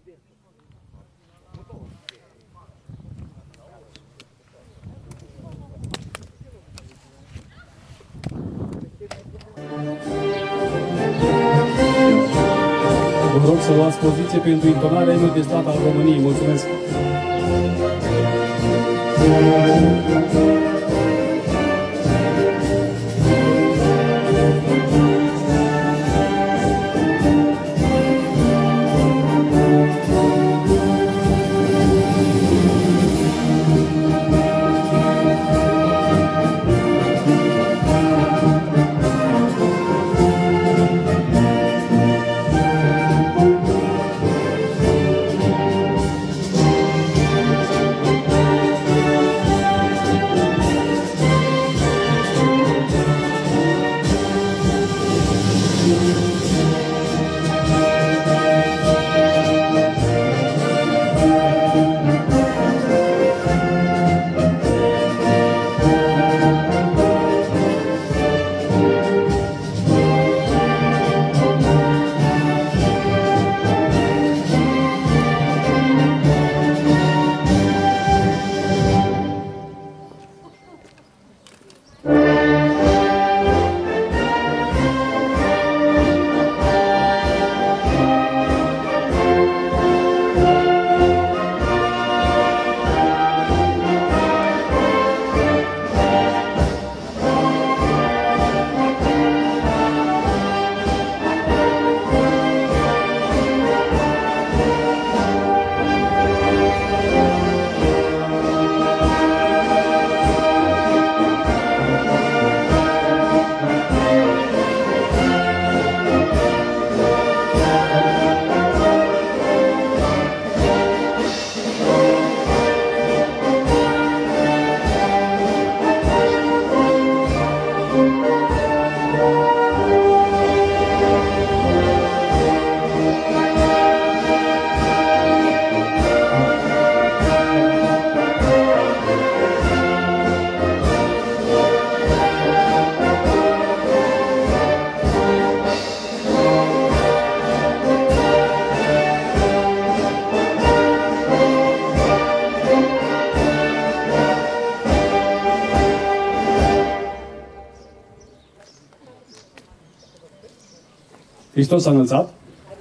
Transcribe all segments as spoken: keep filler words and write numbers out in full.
Vă rog să luați poziție pentru intonarea imnului de stat al României. Mulțumesc! Hristos s-a înălțat.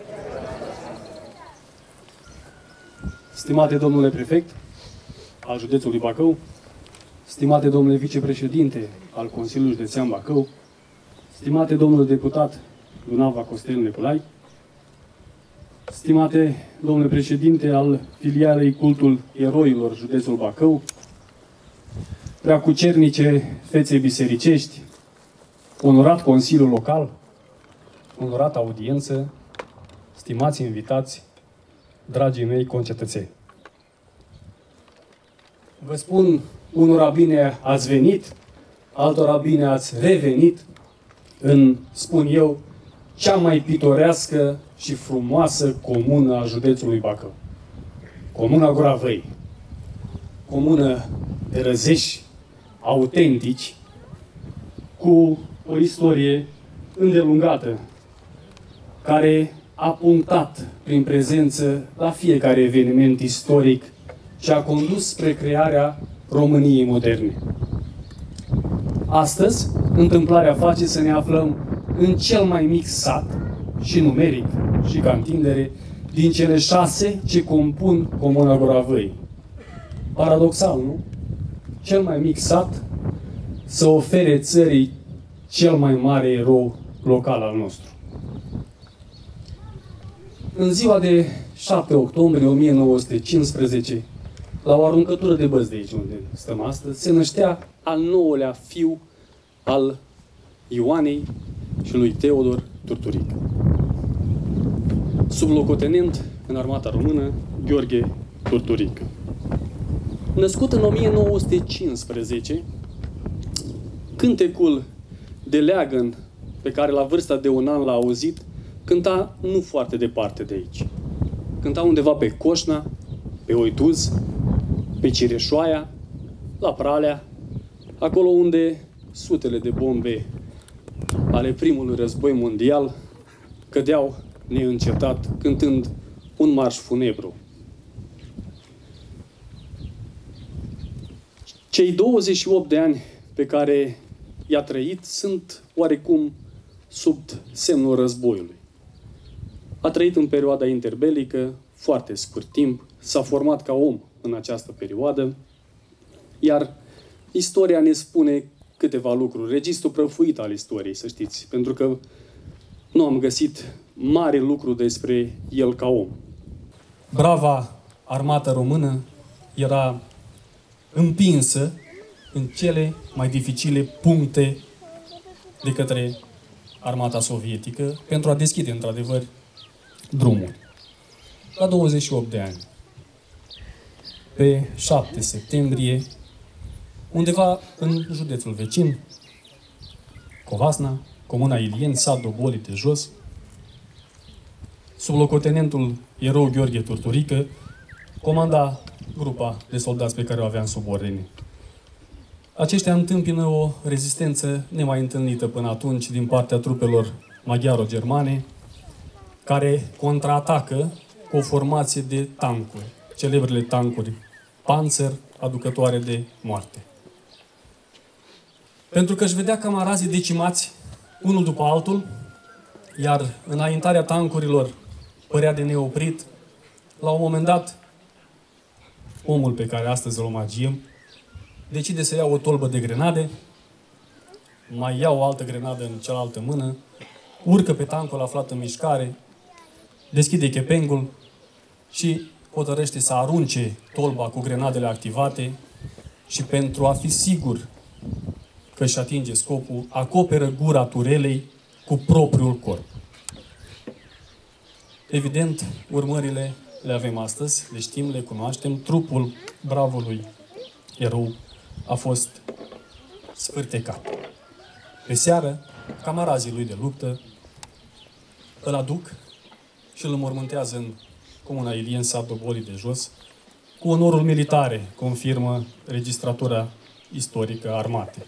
Stimate domnule prefect al județului Bacău, stimate domnule vicepreședinte al Consiliului Județean Bacău, stimate domnule deputat Dunava Costel Neculai, stimate domnule președinte al filialei Cultul Eroilor județul Bacău, preacucernice fețe bisericești, onorat Consiliul Local, onorată audiență, stimați invitați, dragii mei concetățeni. Vă spun, unora bine ați venit, altora bine ați revenit în, spun eu, cea mai pitorească și frumoasă comună a județului Bacău. Comuna Gura Văii. Comună de răzeși autentici, cu o istorie îndelungată, care a punctat prin prezență la fiecare eveniment istoric ce a condus spre crearea României moderne. Astăzi, întâmplarea face să ne aflăm în cel mai mic sat, și numeric, și ca întindere, din cele șase ce compun Comuna Gura Văii. Paradoxal, nu? Cel mai mic sat să ofere țării cel mai mare erou local al nostru. În ziua de șapte octombrie o mie nouă sute cincisprezece, la o aruncătură de băți de aici unde stăm astăzi, se năștea al nouălea fiu al Ioanei și lui Teodor Turturică. Sublocotenent în armata română, Gheorghe Turturică. Născut în o mie nouă sute cincisprezece, cântecul de leagăn pe care la vârsta de un an l-a auzit, cânta nu foarte departe de aici. Cânta undeva pe Coșna, pe Oituz, pe Cireșoaia, la Pralea, acolo unde sutele de bombe ale primului război mondial cădeau neîncetat, cântând un marș funebru. Cei douăzeci și opt de ani pe care i-a trăit sunt oarecum sub semnul războiului. A trăit în perioada interbelică, foarte scurt timp, s-a format ca om în această perioadă, iar istoria ne spune câteva lucruri, registrul prăfuit al istoriei, să știți, pentru că nu am găsit mare lucru despre el ca om. Brava armată română era împinsă în cele mai dificile puncte de către armata sovietică pentru a deschide, într-adevăr, drumul. La douăzeci și opt de ani, pe șapte septembrie, undeva în județul vecin, Covasna, comuna Ilieni, sat Dobolii de Jos, sublocotenentul erou Gheorghe Turturică comanda grupa de soldați pe care o aveam sub ordine. Aceștia întâmpină o rezistență nemai întâlnită până atunci din partea trupelor maghiaro-germane, care contraatacă cu o formație de tancuri, celebrele tancuri Panzer, aducătoare de moarte. Pentru că își vedea camarazii decimați unul după altul, iar înaintarea tancurilor părea de neoprit, la un moment dat, omul pe care astăzi îl omagiem decide să ia o tolbă de grenade, mai ia o altă grenadă în cealaltă mână, urcă pe tancul aflat în mișcare, deschide chepengul și hotărăște să arunce tolba cu grenadele activate și, pentru a fi sigur că își atinge scopul, acoperă gura turelei cu propriul corp. Evident, urmările le avem astăzi, le știm, le cunoaștem. Trupul bravului erou a fost sfârtecat. Pe seară, camarazii lui de luptă îl aduc și îl înmormântează în comuna Ilieni, sat Dobolii de Jos, cu onorul militare, confirmă registratura istorică a armatei.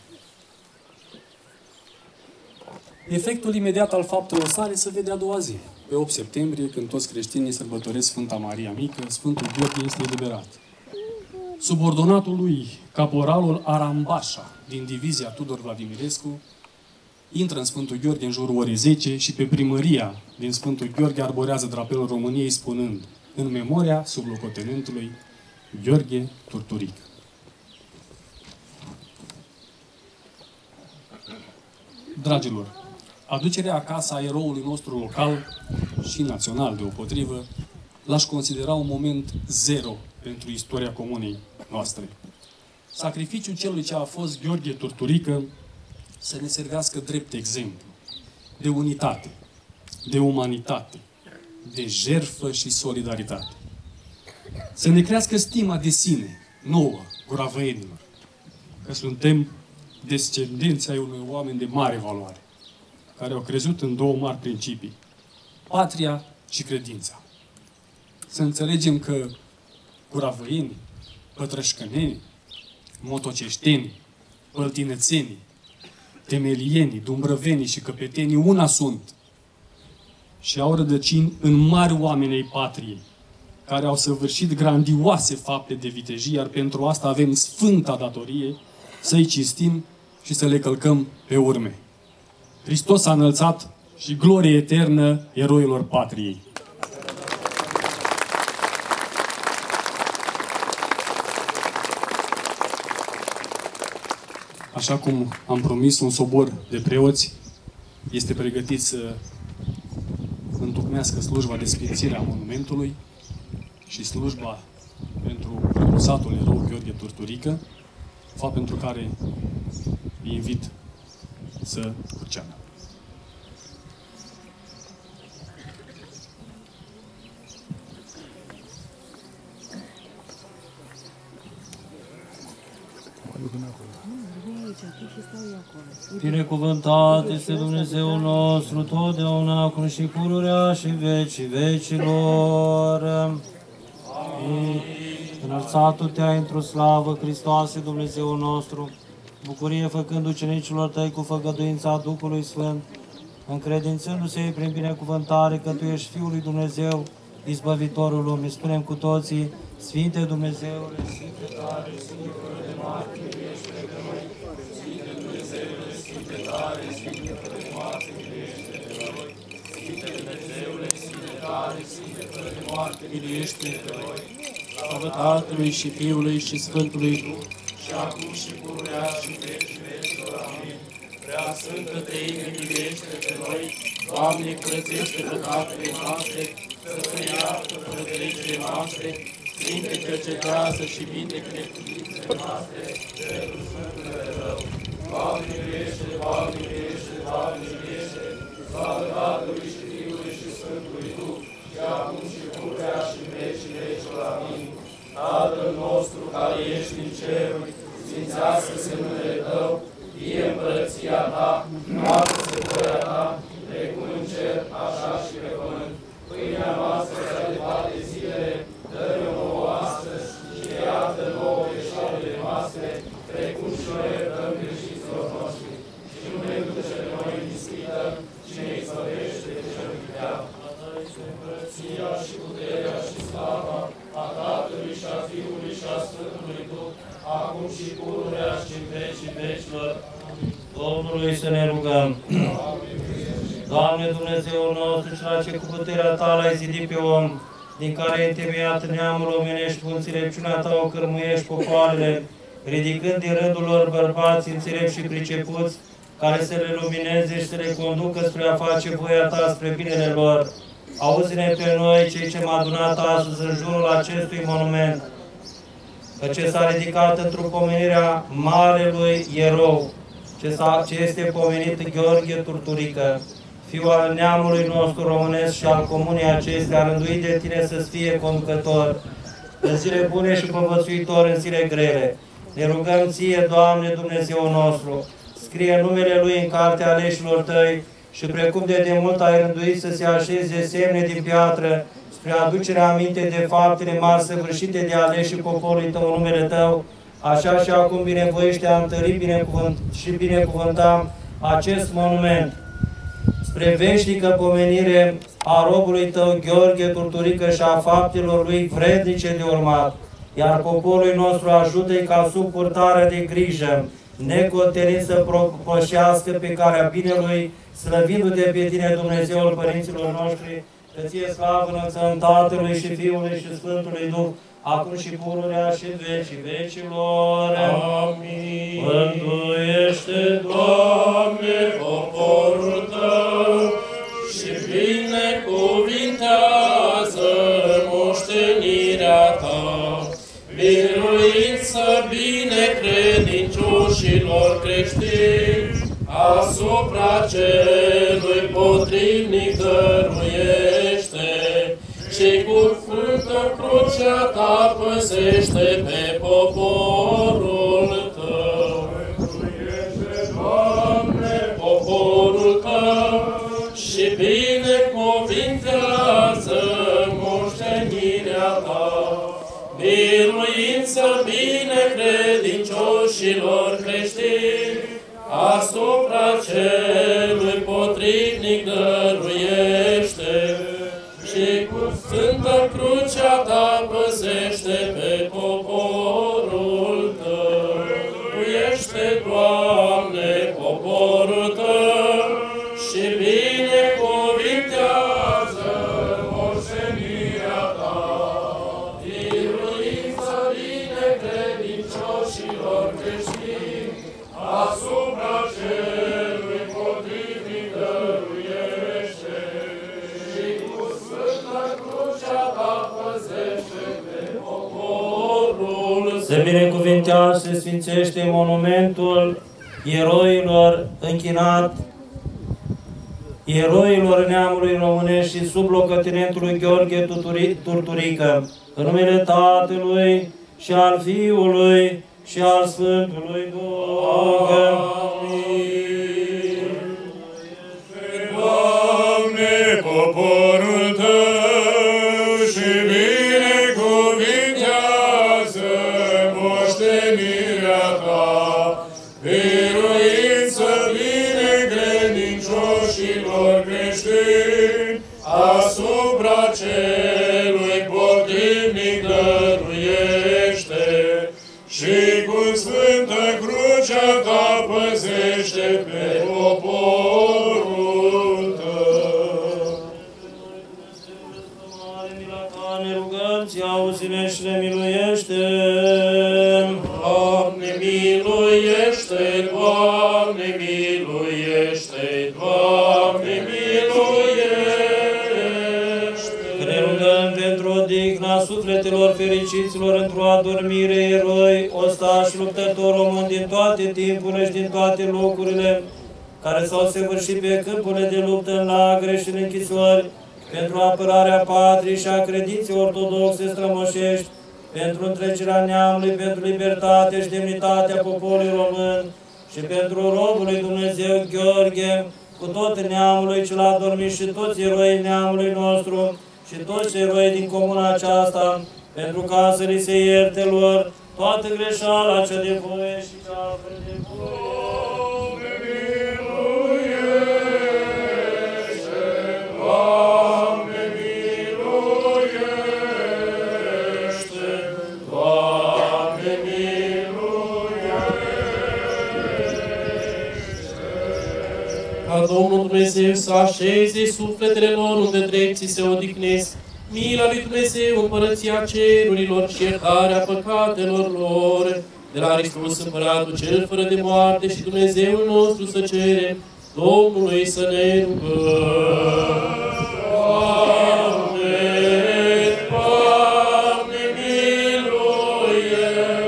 Efectul imediat al faptelor sale se vede a doua zi, pe opt septembrie, când toți creștinii sărbătoresc Sfânta Maria Mică, Sfântul Gheorghe este eliberat. Subordonatul lui, caporalul Arambașa, din divizia Tudor Vladimirescu, intră în Sfântul Gheorghe în jurul orei zece și pe primăria din Sfântul Gheorghe arborează drapelul României, spunând: în memoria sublocotenentului Gheorghe Turturică. Dragilor, aducerea acasă a eroului nostru local și național deopotrivă l-aș considera un moment zero pentru istoria comunei noastre. Sacrificiul celui ce a fost Gheorghe Turturică să ne servească drept exemplu de unitate, de umanitate, de jertfă și solidaritate. Să ne crească stima de sine, nouă, guravăienilor, că suntem descendenți ai unui oameni de mare valoare, care au crezut în două mari principii: patria și credința. Să înțelegem că guravăienii, pătrășcănenii, motoceștenii, păltinețenii, temelienii, dumbrăvenii și căpetenii una sunt și au rădăcini în mari oameni ai patriei, care au săvârșit grandioase fapte de vitejie, iar pentru asta avem sfânta datorie să-i cinstim și să le călcăm pe urme. Hristos a înălțat și glorie eternă eroilor patriei! Așa cum am promis, un sobor de preoți este pregătit să întocmească slujba de sfințire a monumentului și slujba pentru răposatul erou Gheorghe Turturică, fapt pentru care îi invit să curceamă. Binecuvântat este Dumnezeul nostru, totdeauna, acum și pururea și vecii vecilor. Amin. Înălțatul te-ai într-o slavă, Hristoase, Dumnezeul nostru, bucurie făcând ucenicilor tăi cu făgăduința Duhului Sfânt, încredințându-se ei prin binecuvântare că Tu ești Fiul lui Dumnezeu, izbăvitorul lumii. Spunem cu toții, Sfinte Dumnezeule, Sfinte tare, Sfinte fără de moarte, miluiește pe noi. Sfinte Dumnezeule, Sfinte tare, Sfinte fără de moarte, miluiește pe noi. Sfinte Dumnezeule, Sfinte tare, Sfinte fără de moarte, miluiește pe noi. Slavă Tatălui și Fiului și Sfântului Duh, și acum și pururea și vecii vecilor. Amin. Prea Sfântă Treime, miluiește pe noi. Doamne, curățește păcatele noastre, să se iartă fără de legile noastre, Sfinte, cercetează și vindecă neputințele noastre, pentru Sfântul Tău. Doamne, miluiește, Doamne, miluiește, Doamne, miluiește, slavă Tatălui și Fiului și Sfântului Duh, și acum și pururea și în vecii vecilor. Amin. Tatăl nostru care ești în ceruri, sfințească-se numele Tău, fie împărăția Ta, facă-se voia Ta, precum în cer, așa și pe pământ. Pâinea noastră cea de toate zilele, dă-ne-o nouă astăzi și iartă nouă greșelile noastre, precum și noi iertăm greșiților noștri. Și nu ne duce pe noi în ispită, ci ne izbăvește de cel rău. A Ta este împărăția și puterea și slava a Tatălui și a Fiului și a Sfântului Duh, acum și pururea și în vecii vecilor. Domnului să ne rugăm. Doamne Dumnezeul nostru, Cel ce cu puterea Ta l-ai zidit pe om, din care ai întemeiat neamul omenești, cu înțelepciunea Ta o cărmuiești popoarele, ridicând din rândul lor bărbați înțelepți și pricepuți, care să le lumineze și să le conducă spre a face voia Ta spre binele lor. Auzi-ne pe noi, cei ce m-a adunat astăzi în jurul acestui monument, căci s-a ridicat într-o pomenirea marelui erou, ce, ce este pomenit Gheorghe Turturică, fiul al neamului nostru românesc și al comunei acestea, rânduit de Tine să-ți fie conducător în zile bune și povățuitor în zile grele. Ne rugăm Ție, Doamne Dumnezeu nostru, scrie numele Lui în cartea aleșilor Tăi și precum de demult ai rânduit să se așeze semne din piatră spre aducerea aminte de faptele mari săvârșite de aleșii poporului Tău în numele Tău, așa și acum binevoiește a întări binecuvânt și binecuvântăm acest monument spre veșnică pomenire a robului Tău Gheorghe Turturică și a faptelor lui vrednice de urmat, iar poporul nostru ajută-i ca sub purtarea de grijă necotenind să propășească pe calea binelui, slăvindu-te pe Tine, Dumnezeul părinților noștri, că Ție slavă înălțăm Tatălui și Fiului și Sfântului Duh, acum și pururea și în vecii vecilor. Amin. Mântuiește, Doamne, poporul Tău și binecuvintează moștenirea Ta. Biruință binecredincioșilor creștini, asupra celui potrivnic dăruiește, și cu Sfântă Crucea Ta păzește pe poporul Tău. Mântuiește, Doamne, poporul Tău și binecuvintează moștenirea Ta. Biruință binecredincioșilor creștini, asupra celui potrivnic dăruiește, și cu Sfântă Crucea Ta păzește pe poporul Tău. Mântuiește, Doamne, poporul Tău și binecuvintează moștenirea Ta. Biruință binecredincioșilor creștini, asupra celui potrivnic dăruiește, și cu Sfânta Crucea Ta păzește pe poporul. Se binecuvintează, se sfințește monumentul eroilor închinat eroilor neamului românesc și sub locotenentului Gheorghe Turturică, în numele Tatălui și al Fiului și al Sfântului Duh. Amin. Doamne, poporul Tău și binecuvintează moștenirea Ta. Biruință binecredincioșilor creștini, asupra celor sfinții, auzi-ne și ne miluiește. Doamne, miluiește, Doamne, miluiește, Doamne, miluiește. Că ne rugăm pentru odihna sufletelor fericiților într-o adormire, eroi, ostași, luptători români din toate timpurile și din toate locurile, care s-au săvârșit pe câmpurile de luptă în lagăre și în închisori, pentru apărarea patriei și a credinței ortodoxe strămoșești, pentru întrecerea neamului, pentru libertatea și demnitatea poporului român și pentru robul lui Dumnezeu Gheorghe, cu tot neamului ce l-a dormit și toți eroii neamului nostru și toți eroi din comuna aceasta, pentru ca să li se ierte lor toată greșeala cea de voie și cea fără de voie. Doamne, miluiește, Doamne, miluiește. Ca Domnul Dumnezeu să așeze sufletele lor unde drepții se odihnesc, mila lui Dumnezeu, împărăția cerurilor și iertarea păcatelor lor, de la Hristos Împăratul cel fără de moarte și Dumnezeul nostru să cerem, Domnului să ne rugăm. Doamne, Doamne, miluiește,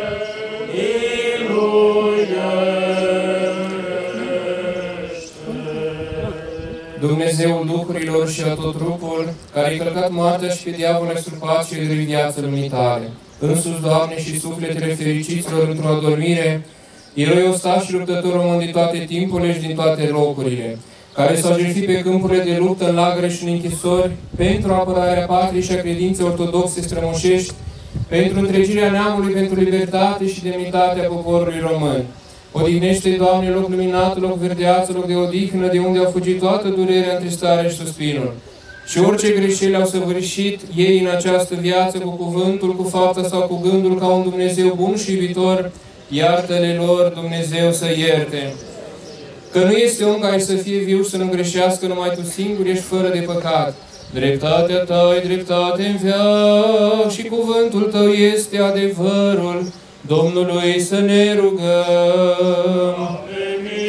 miluiește. Dumnezeul Duhurilor și a tot trupul, care ai călcat moartea și pe diavol ai surpat și îi viață lumii tale. Însuți, Doamne, și sufletele fericiților într-o adormire, eroi ostași și luptători români din toate timpurile și din toate locurile, care s-au jertfit pe câmpurile de luptă în lagăre și în închisori, pentru apărarea patriei și a credinței ortodoxe strămoșești, pentru întregirea neamului, pentru libertate și demnitatea poporului român. Odihnește, Doamne, loc luminat, loc verdeață, loc de odihnă, de unde au fugit toată durerea, întristarea și suspinul. Și orice greșeli au săvârșit ei în această viață, cu cuvântul, cu fapta sau cu gândul, ca un Dumnezeu bun și iubitor, iartă-le lor, Dumnezeu să ierte. Că nu este om care să fie viu și să nu greșească, numai Tu singur ești fără de păcat. Dreptatea Ta e dreptate în veac și cuvântul Tău este adevărul. Domnului să ne rugăm. Doamne,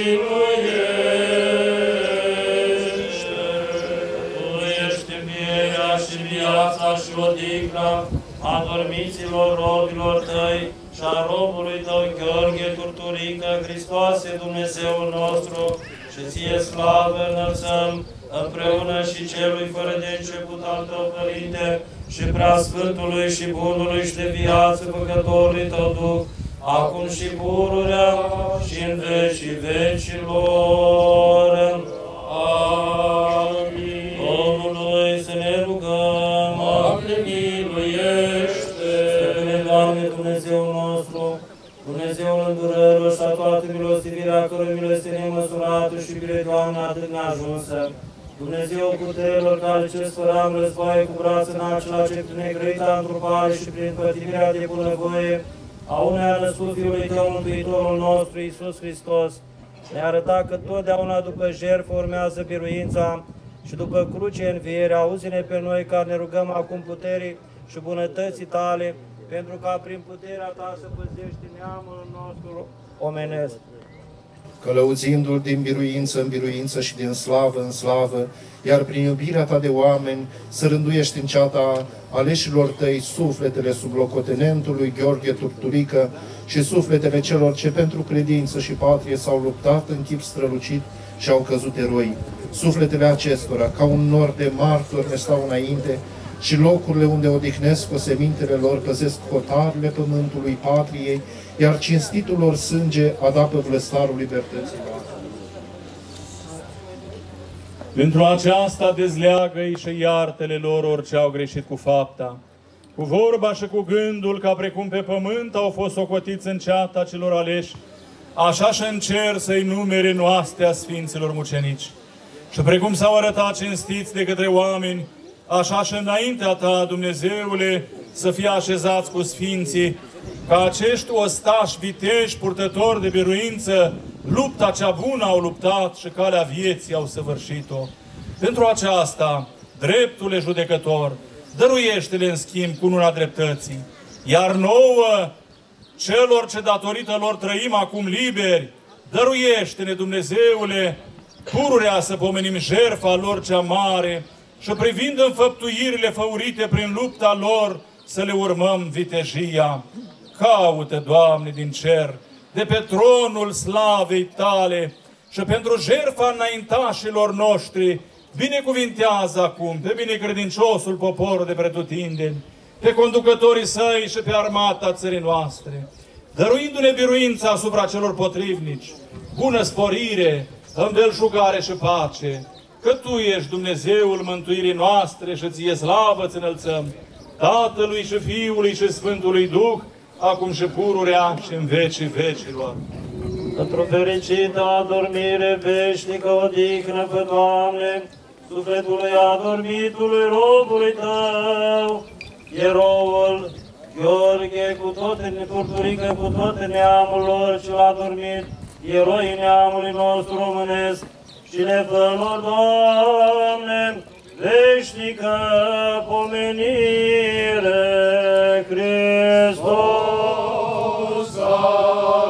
miluiește. Tu ești învierea și viața și odihna adormiților robilor Tăi și a robului Tău Gheorghe Turturică, Hristoase Dumnezeul nostru, și Ție slavă înălțăm împreună și Celui fără de început al Tău, Părinte, și Preasfântului și Bunului și de viață Făcătorului Tău Duh, acum și pururea și în vecii vecilor. Amin. Domnului să ne rugăm. Doamne, miluiește. Stăpâne, Doamne, Dumnezeul nostru, Dumnezeul îndurărilor și a toată milostivirea, cărui miloste nemăsurată și iubire, Doamne, atât neajunsă. Dumnezeu puterilor, care cerți fără am războaie cu braț în acela ce prin negrăita întrupare și prin pătimirea de bunăvoie, a unei a născut Fiului Tău, Mântuitorul nostru, Iisus Hristos, ne-a arătat că totdeauna după jertfă urmează biruința și după cruce învierea. Auzi-ne pe noi, care ne rugăm acum puterii și bunătății Tale, pentru ca prin puterea Ta să păzești neamul nostru omenesc. Călăuzindu-l din biruință în biruință și din slavă în slavă, iar prin iubirea Ta de oameni să rânduiești în ceata aleșilor Tăi sufletele sublocotenentului Gheorghe Turturică și sufletele celor ce pentru credință și patrie s-au luptat în chip strălucit și au căzut eroi. Sufletele acestora, ca un nor de martori, ne stau înainte și locurile unde odihnesc osemintele lor păzesc hotarele pământului patriei, iar cinstitul lor sânge adapă vlăstarul libertății noastre. Pentru aceasta dezleagă-i și iartele lor orice au greșit cu fapta, cu vorba și cu gândul, ca precum pe pământ au fost socotiți în ceata celor aleși, așa și în cer să-i numere noastea Sfinților Mucenici. Și precum s-au arătat cinstiți de către oameni, așa și înaintea Ta, Dumnezeule, să fie așezați cu Sfinții, ca acești ostași viteși, purtători de biruință, lupta cea bună au luptat și calea vieții au săvârșit-o. Pentru aceasta, dreptule judecător, dăruiește-le în schimb cu luna dreptății. Iar nouă, celor ce datorită lor trăim acum liberi, dăruiește-ne, Dumnezeule, pururea să pomenim jertfa lor cea mare și privind înfăptuirile făurite prin lupta lor, să le urmăm vitejia. Caută, Doamne, din cer, de pe tronul slavei Tale și pentru jertfa înaintașilor noștri, binecuvintează acum pe binecredinciosul popor de pretutindeni, pe conducătorii săi și pe armata țării noastre, dăruindu-ne biruința asupra celor potrivnici, bună sporire, îmbelșugare și pace, că Tu ești Dumnezeul mântuirii noastre și Ție slavă îți înălțăm, Tatălui și Fiului și Sfântului Duh, acum și pururea și în vecii vecilor. Într-o fericită adormire veșnică odihnă pe Doamne, sufletului adormitului robului Tău, eroul Gheorghe, cu toate nepurturică, cu toate neamul lor cel adormit, eroii neamului nostru românesc, și le fă lor, Doamne, veșnică pomenire, Hristos a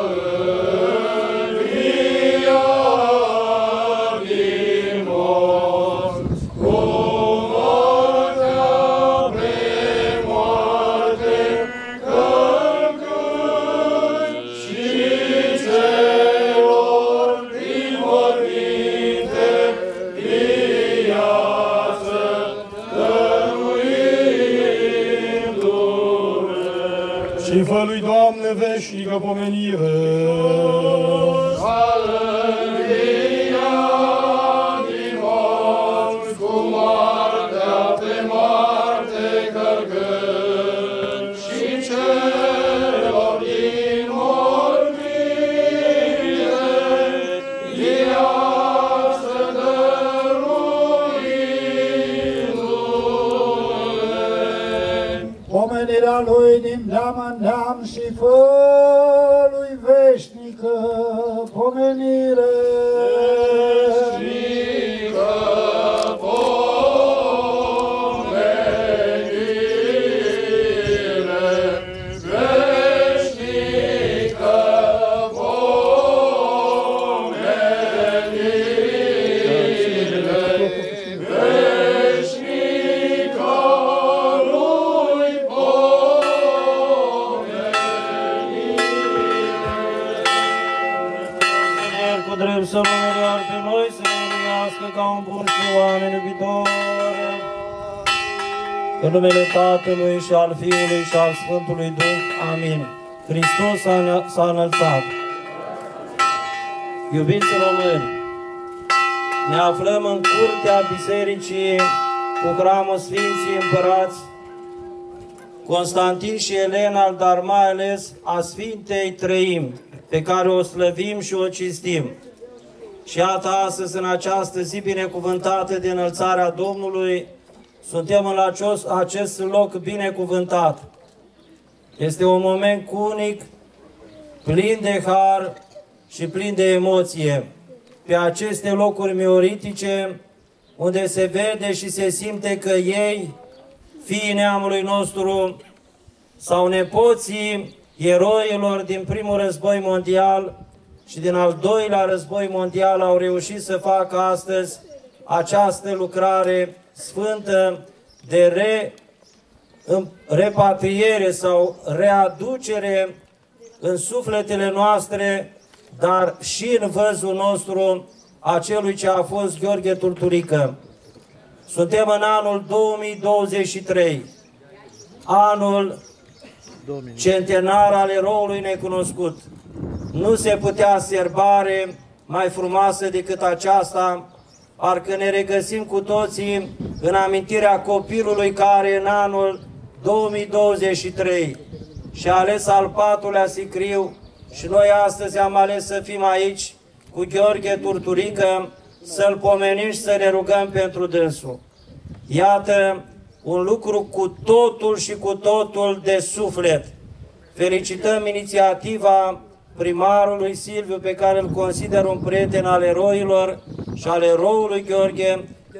înviat din morți, cu moartea premoarte, cântând și celor din morminte viață dăruindu-le. Și fă lui Doamne veșnică pomenire. Pomenirea lui din neam în neam și fă lui veșnică pomenire. Veșnică pomenire, veșnică pomenire, veșnică lui cu drept să mă pe noi, să ne numească ca un bun și oameni iubitor. În numele Tatălui și al Fiului și al Sfântului Duh. Amin. Hristos s-a înălțat. Iubiți români, ne aflăm în curtea Bisericii cu hramul Sfinții Împărați Constantin și Elena, dar mai ales a Sfintei Trăim, pe care o slăvim și o cinstim. Și iată astăzi, în această zi binecuvântată de înălțarea Domnului, suntem în acest loc binecuvântat. Este un moment unic, plin de har și plin de emoție. Pe aceste locuri mioritice, unde se vede și se simte că ei, fiii neamului nostru, sau nepoții eroilor din primul război mondial și din al doilea război mondial, au reușit să facă astăzi această lucrare sfântă de re, repatriere sau readucere în sufletele noastre, dar și în văzul nostru a celui ce a fost Gheorghe Turturică. Suntem în anul două mii douăzeci și trei, anul centenar al eroului necunoscut. Nu se putea sărbare mai frumoasă decât aceasta, parcă ne regăsim cu toții în amintirea copilului care în anul două mii douăzeci și trei și-a ales al patrulea sicriu, și noi astăzi am ales să fim aici cu Gheorghe Turturică, să-l pomenim și să ne rugăm pentru dânsul. Iată un lucru cu totul și cu totul de suflet. Felicităm inițiativa primarului Silviu, pe care îl consider un prieten al eroilor și al eroului Gheorghe,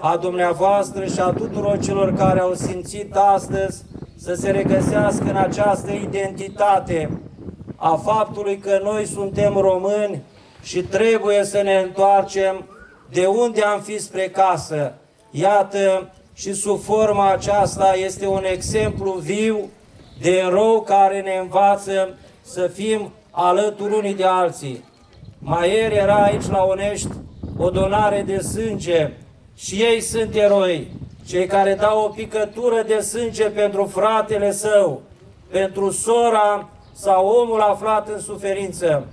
a dumneavoastră și a tuturor celor care au simțit astăzi să se regăsească în această identitate a faptului că noi suntem români și trebuie să ne întoarcem de unde am fi spre casă. Iată, și sub forma aceasta este un exemplu viu de erou care ne învață să fim alături unii de alții. Mai ieri era aici la Onești o donare de sânge și ei sunt eroi, cei care dau o picătură de sânge pentru fratele său, pentru sora sau omul aflat în suferință.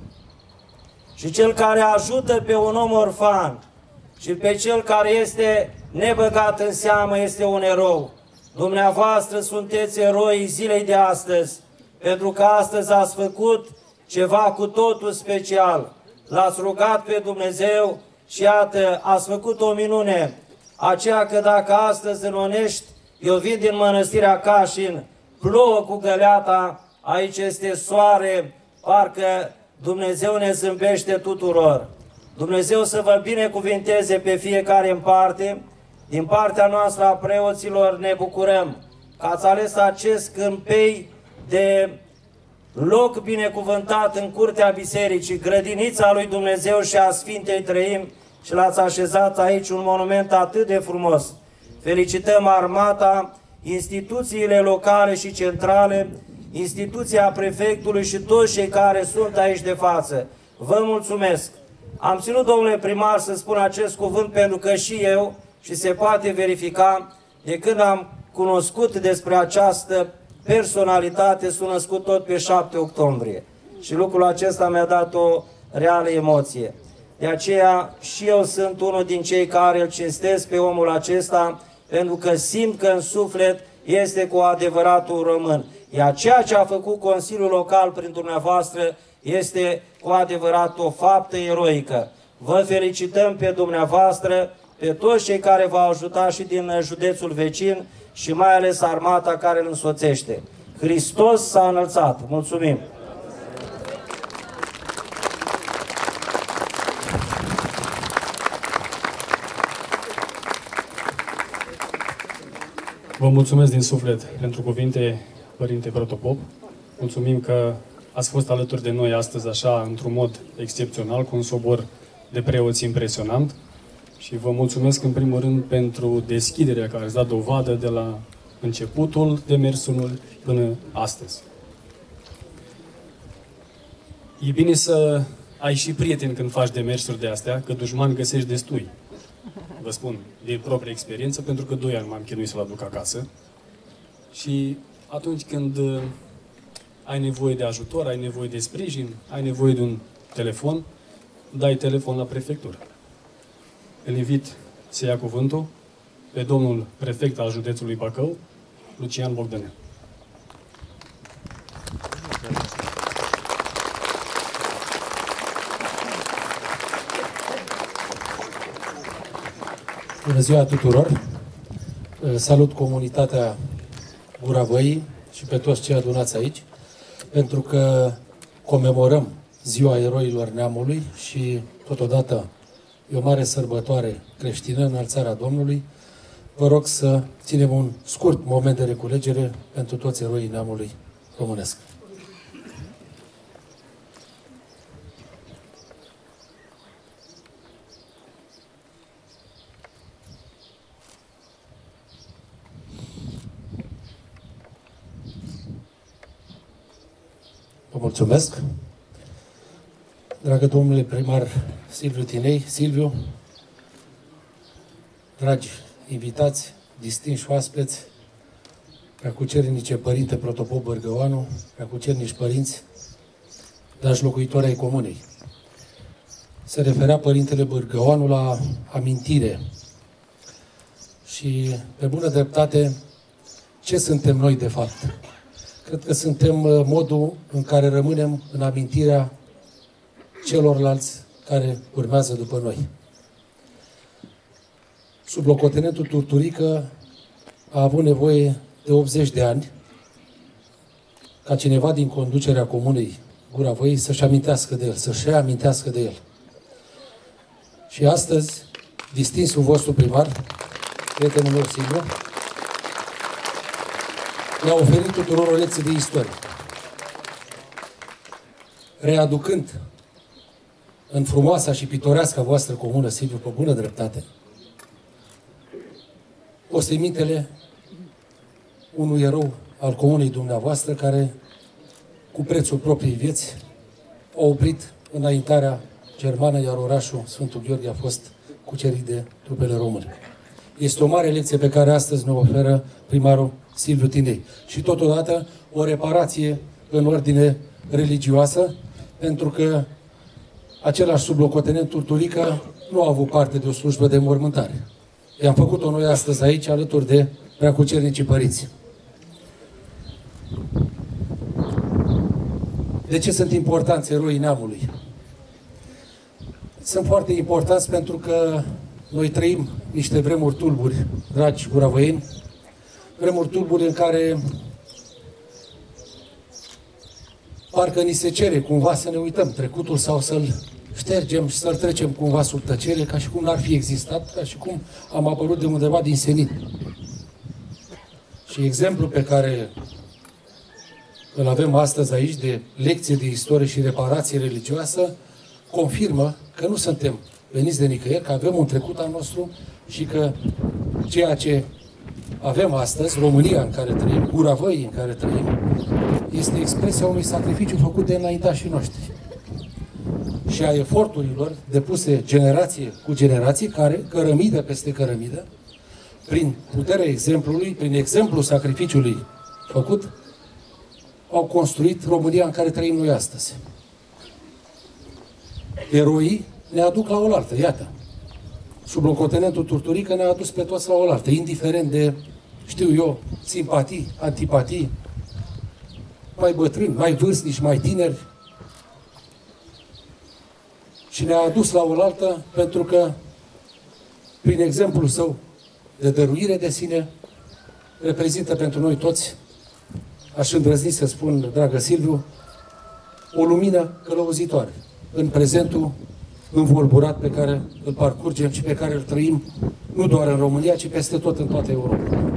Și cel care ajută pe un om orfan și pe cel care este nebăgat în seamă este un erou. Dumneavoastră sunteți eroii zilei de astăzi, pentru că astăzi ați făcut ceva cu totul special. L-ați rugat pe Dumnezeu și iată, ați făcut o minune. Aceea că dacă astăzi în Onești, eu vin din mănăstirea Cașin, plouă cu găleata, aici este soare, parcă Dumnezeu ne zâmbește tuturor. Dumnezeu să vă binecuvinteze pe fiecare în parte. Din partea noastră a preoților ne bucurăm că ați ales acest câmpei de loc binecuvântat în curtea bisericii, grădinița lui Dumnezeu și a Sfintei Treimi, și l-ați așezat aici un monument atât de frumos. Felicităm armata, instituțiile locale și centrale, instituția prefectului și toți cei care sunt aici de față. Vă mulțumesc! Am ținut, domnule primar, să spun acest cuvânt pentru că și eu, și se poate verifica, de când am cunoscut despre această personalitate, s-a născut tot pe șapte octombrie. Și lucrul acesta mi-a dat o reală emoție. De aceea și eu sunt unul din cei care îl cinstesc pe omul acesta, pentru că simt că în suflet este cu adevărat un român. Iar ceea ce a făcut Consiliul Local prin dumneavoastră este cu adevărat o faptă eroică. Vă felicităm pe dumneavoastră, pe toți cei care v-au ajutat și din județul vecin și mai ales armata care îl însoțește. Hristos s-a înălțat! Mulțumim! Vă mulțumesc din suflet pentru cuvinte, Părinte Protopop. Mulțumim că ați fost alături de noi astăzi așa, într-un mod excepțional, cu un sobor de preoți impresionant. Și vă mulțumesc în primul rând pentru deschiderea care ați dat dovadă de la începutul demersului până astăzi. E bine să ai și prieteni când faci demersuri de astea, că dușmani găsești destui. Vă spun, din proprie experiență, pentru că doi ani m-am chinuit să-l aduc acasă. Și atunci când ai nevoie de ajutor, ai nevoie de sprijin, ai nevoie de un telefon, dai telefon la prefectură. Îl invit să ia cuvântul pe domnul prefect al județului Bacău, Lucian Bogdanel. Bună ziua tuturor! Salut comunitatea Gura Văii și pe toți cei adunați aici, pentru că comemorăm Ziua Eroilor Neamului și totodată e o mare sărbătoare creștină, Înălțarea Domnului. Vă rog să ținem un scurt moment de reculegere pentru toți eroii neamului românesc. Vă mulțumesc. Dragă domnule primar Silviu Tinei, Silviu, dragi invitați, distinși oaspeți, preacucernice Părinte Protopop Bărgăoanu, preacucernici părinți, dragi locuitori ai comunei. Se referea Părintele Bărgăoanu la amintire și, pe bună dreptate, ce suntem noi de fapt? Cred că suntem modul în care rămânem în amintirea celorlalți care urmează după noi. Sublocotenentul Turturică a avut nevoie de optzeci de ani ca cineva din conducerea comunei Gura Văii să-și amintească de el, să-și reamintească de el. Și astăzi, distinsul vostru primar prietenul meu Silviu, ne-a oferit tuturor o lecție de istorie. Readucând în frumoasa și pitorească voastră comună, Silviu, pe bună dreptate, osemintele unui erou al comunei dumneavoastră care, cu prețul propriei vieți, a oprit înaintarea germană, iar orașul Sfântul Gheorghe a fost cucerit de trupele române. Este o mare lecție pe care astăzi ne oferă primarul Silviu Tindei. Și totodată o reparație în ordine religioasă, pentru că același sublocotenent Turturică nu a avut parte de o slujbă de înmormântare. I-am făcut-o noi astăzi aici, alături de preacucernicii părinți. De ce sunt importanți eroii neamului? Sunt foarte importanți pentru că noi trăim niște vremuri tulburi, dragi guravăieni, vremuri tulburi în care parcă ni se cere cumva să ne uităm trecutul sau să-l ștergem și să-l trecem cumva sub tăcere, ca și cum n-ar fi existat, ca și cum am apărut de undeva din senin. Și exemplul pe care îl avem astăzi aici, de lecție de istorie și reparație religioasă, confirmă că nu suntem veniți de nicăieri, că avem un trecut al nostru și că ceea ce avem astăzi, România în care trăim, Guravăii în care trăim, este expresia unui sacrificiu făcut de înaintașii noștri și a eforturilor depuse generație cu generație, care, cărămidă peste cărămidă, prin puterea exemplului, prin exemplul sacrificiului făcut, au construit România în care trăim noi astăzi. Eroii ne aduc la oaltă, iată. Sublocotenentul Turturică ne-a adus pe toți la oaltă, indiferent de, știu eu, simpatii, antipatii, mai bătrâni, mai vârstnici, mai tineri. Și ne-a adus la oaltă pentru că, prin exemplul său de dăruire de sine, reprezintă pentru noi toți, aș îndrăzni să spun, dragă Silviu, o lumină călăuzitoare în prezentul învolburat pe care îl parcurgem și pe care îl trăim nu doar în România, ci peste tot în toată Europa.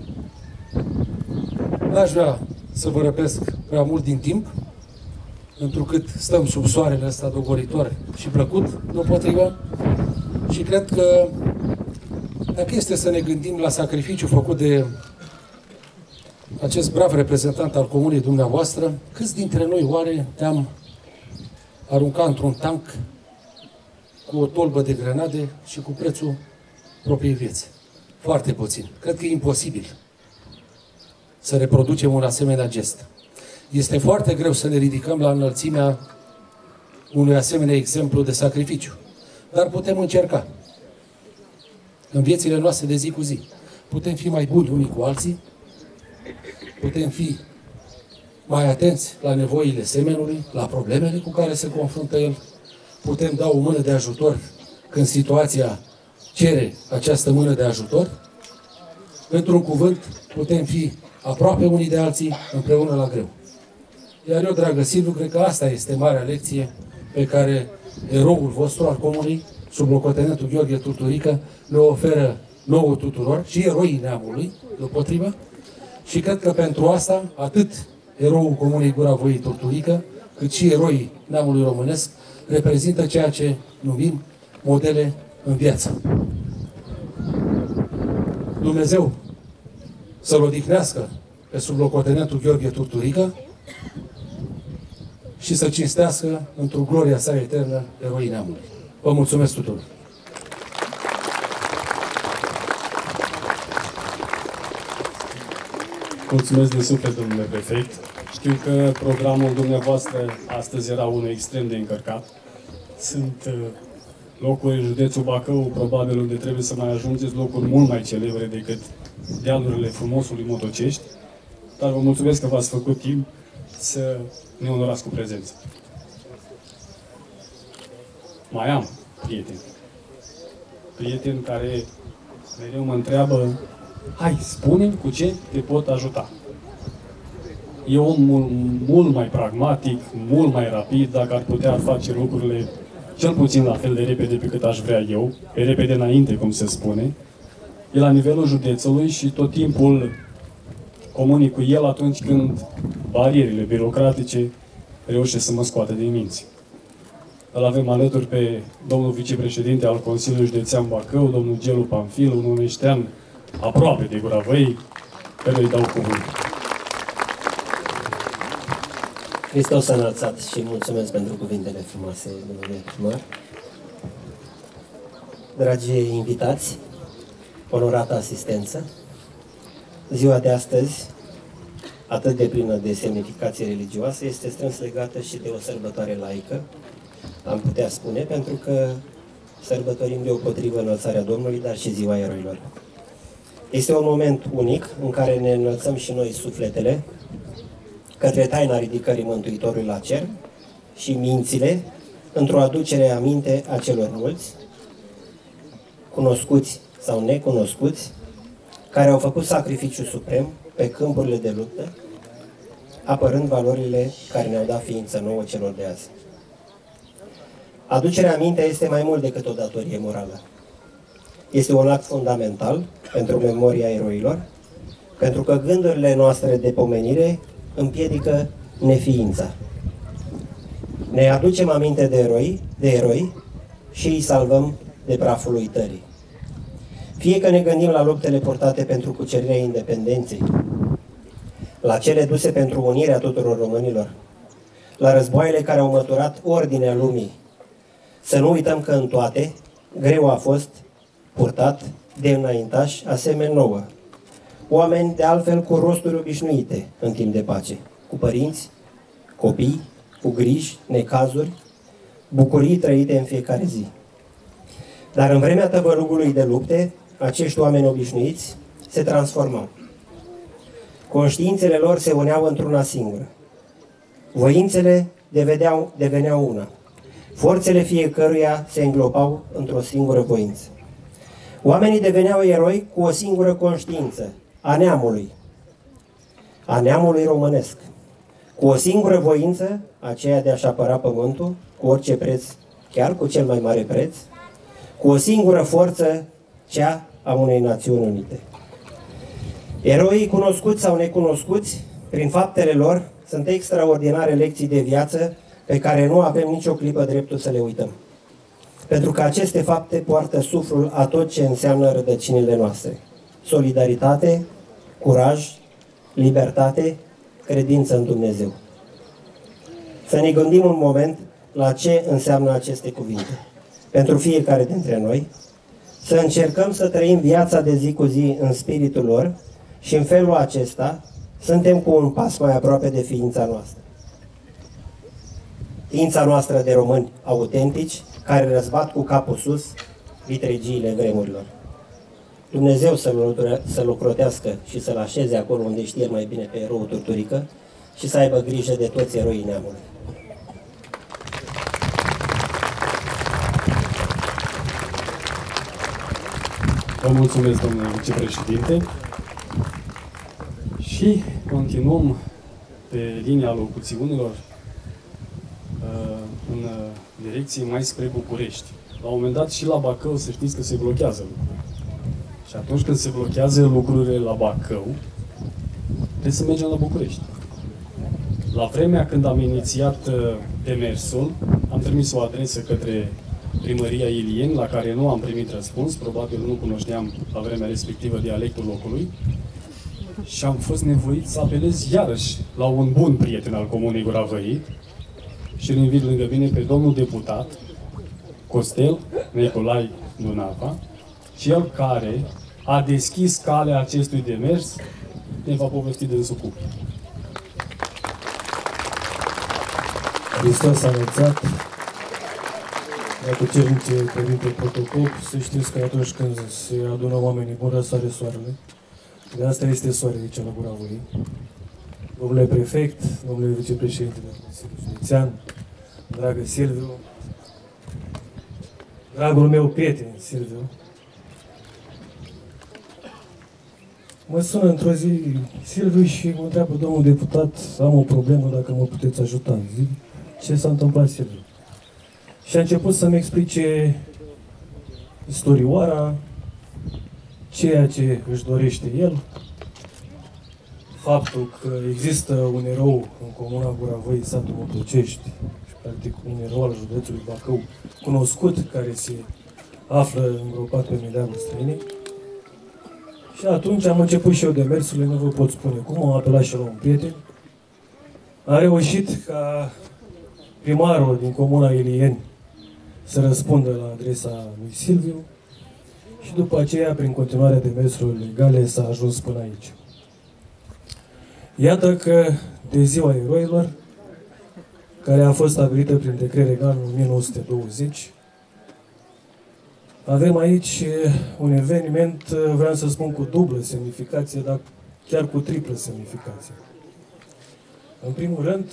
N-aș vrea să vă răpesc prea mult din timp, întrucât stăm sub soarele ăsta dogoritor și plăcut, deopotrivă, și cred că dacă este să ne gândim la sacrificiul făcut de acest brav reprezentant al comunei dumneavoastră, câți dintre noi oare ne-am aruncat într-un tank cu o tolbă de grenade și cu prețul propriei vieți? Foarte puțin. Cred că e imposibil să reproducem un asemenea gest. Este foarte greu să ne ridicăm la înălțimea unui asemenea exemplu de sacrificiu. Dar putem încerca. În viețile noastre de zi cu zi. Putem fi mai buni unii cu alții, putem fi mai atenți la nevoile semenului, la problemele cu care se confruntă el, putem da o mână de ajutor când situația cere această mână de ajutor. Într-un cuvânt, putem fi aproape unii de alții, împreună la greu. Iar eu, dragă Silviu, cred că asta este marea lecție pe care eroul vostru al comunei, sublocotenentul Gheorghe Turturică, ne oferă nouă tuturor și eroii neamului, deopotrivă. Și cred că pentru asta, atât eroul comunei Guravăii Turturică, cât și eroii neamului românesc, reprezintă ceea ce numim modele în viață. Dumnezeu să-l odihnească pe sublocotenentul Gheorghe Turturică și să cinstească într-o gloria sa eternă eroii neamului. Vă mulțumesc tuturor! Mulțumesc din suflet, domnule prefect. Știu că programul dumneavoastră astăzi era unul extrem de încărcat. Sunt locuri în județul Bacău, probabil unde trebuie să mai ajungeți, locuri mult mai celebre decât dealurile frumosului Motocești. Dar vă mulțumesc că v-ați făcut timp să ne onorați cu prezența. Mai am prieteni. Prieteni care mereu mă întreabă: hai, spune-mi cu ce te pot ajuta. E om mult, mult mai pragmatic, mult mai rapid, dacă ar putea face lucrurile cel puțin la fel de repede pe cât aș vrea eu, pe repede înainte, cum se spune. e la nivelul județului și tot timpul comunic cu el atunci când barierele birocratice reușesc să mă scoată din minți. Îl avem alături pe domnul vicepreședinte al Consiliului Județean Bacău, domnul Gelu Pamfil, un omeștean aproape de Gura Văii, care îi dau cuvântul. Hristos a înălțat și mulțumesc pentru cuvintele frumoase, domnule primar. Dragi invitați, onorată asistență, ziua de astăzi, atât de plină de semnificație religioasă, este strâns legată și de o sărbătoare laică, am putea spune, pentru că sărbătorim deopotrivă înălțarea Domnului, dar și ziua eroilor. Este un moment unic în care ne înălțăm și noi sufletele către taina ridicării Mântuitorului la cer și mințile într-o aducere aminte a celor mulți, cunoscuți sau necunoscuți, care au făcut sacrificiu suprem pe câmpurile de luptă, apărând valorile care ne-au dat ființă nouă celor de azi. Aducerea aminte este mai mult decât o datorie morală. Este un act fundamental pentru memoria eroilor, pentru că gândurile noastre de pomenire împiedică neființa. Ne aducem aminte de eroi, de eroi și îi salvăm de praful uitării. Fie că ne gândim la luptele purtate pentru cucerirea independenței, la cele duse pentru unirea tuturor românilor, la războaiele care au măturat ordinea lumii, să nu uităm că în toate greu a fost purtat de înaintași asemeni nouă, oameni de altfel cu rosturi obișnuite în timp de pace, cu părinți, copii, cu griji, necazuri, bucurii trăite în fiecare zi. Dar în vremea tăvălugului de lupte, acești oameni obișnuiți se transformau. Conștiințele lor se uneau într-una singură. Voințele deveneau, deveneau una. Forțele fiecăruia se înglobau într-o singură voință. Oamenii deveneau eroi cu o singură conștiință, a neamului, a neamului românesc, cu o singură voință, aceea de a-și apăra pământul, cu orice preț, chiar cu cel mai mare preț, cu o singură forță, cea a unei națiuni unite. Eroii cunoscuți sau necunoscuți, prin faptele lor, sunt extraordinare lecții de viață pe care nu avem nicio clipă dreptul să le uităm. Pentru că aceste fapte poartă suflul a tot ce înseamnă rădăcinile noastre. Solidaritate, curaj, libertate, credință în Dumnezeu. Să ne gândim un moment la ce înseamnă aceste cuvinte. Pentru fiecare dintre noi, să încercăm să trăim viața de zi cu zi în spiritul lor și în felul acesta suntem cu un pas mai aproape de ființa noastră. Ființa noastră de români autentici, care răzbat cu capul sus vitregiile vremurilor. Dumnezeu să-l ocrotească și să-l așeze acolo unde știe mai bine pe eroul Turturică și să aibă grijă de toți eroii neamului. Vă mulțumesc, domnule vicepreședinte. Și continuăm pe linia locuțiunilor în direcție mai spre București. La un moment dat și la Bacău, să știți că se blochează lucrurile. Și atunci când se blochează lucrurile la Bacău, trebuie să mergem la București. La vremea când am inițiat demersul, am trimis o adresă către Primăria Ilieni, la care nu am primit răspuns, probabil nu cunoșteam la vremea respectivă dialectul locului, și am fost nevoit să apelez iarăși la un bun prieten al Comunei Gura Văii și îl invit lângă mine pe domnul deputat Costel Nicolai Dunava, cel care a deschis calea acestui demers, ne va povesti dânsul cu. Hristos a înălțat. Dacă cerem ce permite protocol, să știți că atunci când se adună oamenii buni, răsare soarele. De asta este soare aici la Gura Văii. Domnule prefect, domnule vicepreședinte de Consiliul Județean, dragă Silviu, dragul meu prieten Silviu, mă sună într-o zi Silviu și mă întreabă domnul deputat, am o problemă, dacă mă puteți ajuta. Zic, ce s-a întâmplat, Silviu? Și a început să-mi explice istorioara, ceea ce își dorește el, faptul că există un erou în comuna Gura Văii, satul Motocești, și practic un erou al județului Bacău, cunoscut, care se află îngropat pe meleagul străinii. Și atunci am început și eu demersurile, nu vă pot spune cum, am apelat și la un prieten. Am reușit ca primarul din comuna Ilieni să răspundă la adresa lui Silviu și după aceea, prin continuarea demersurilor legale, s-a ajuns până aici. Iată că de Ziua Eroilor, care a fost stabilită prin decret regal în o mie nouă sute douăzeci, avem aici un eveniment, vreau să spun, cu dublă semnificație, dar chiar cu triplă semnificație. În primul rând,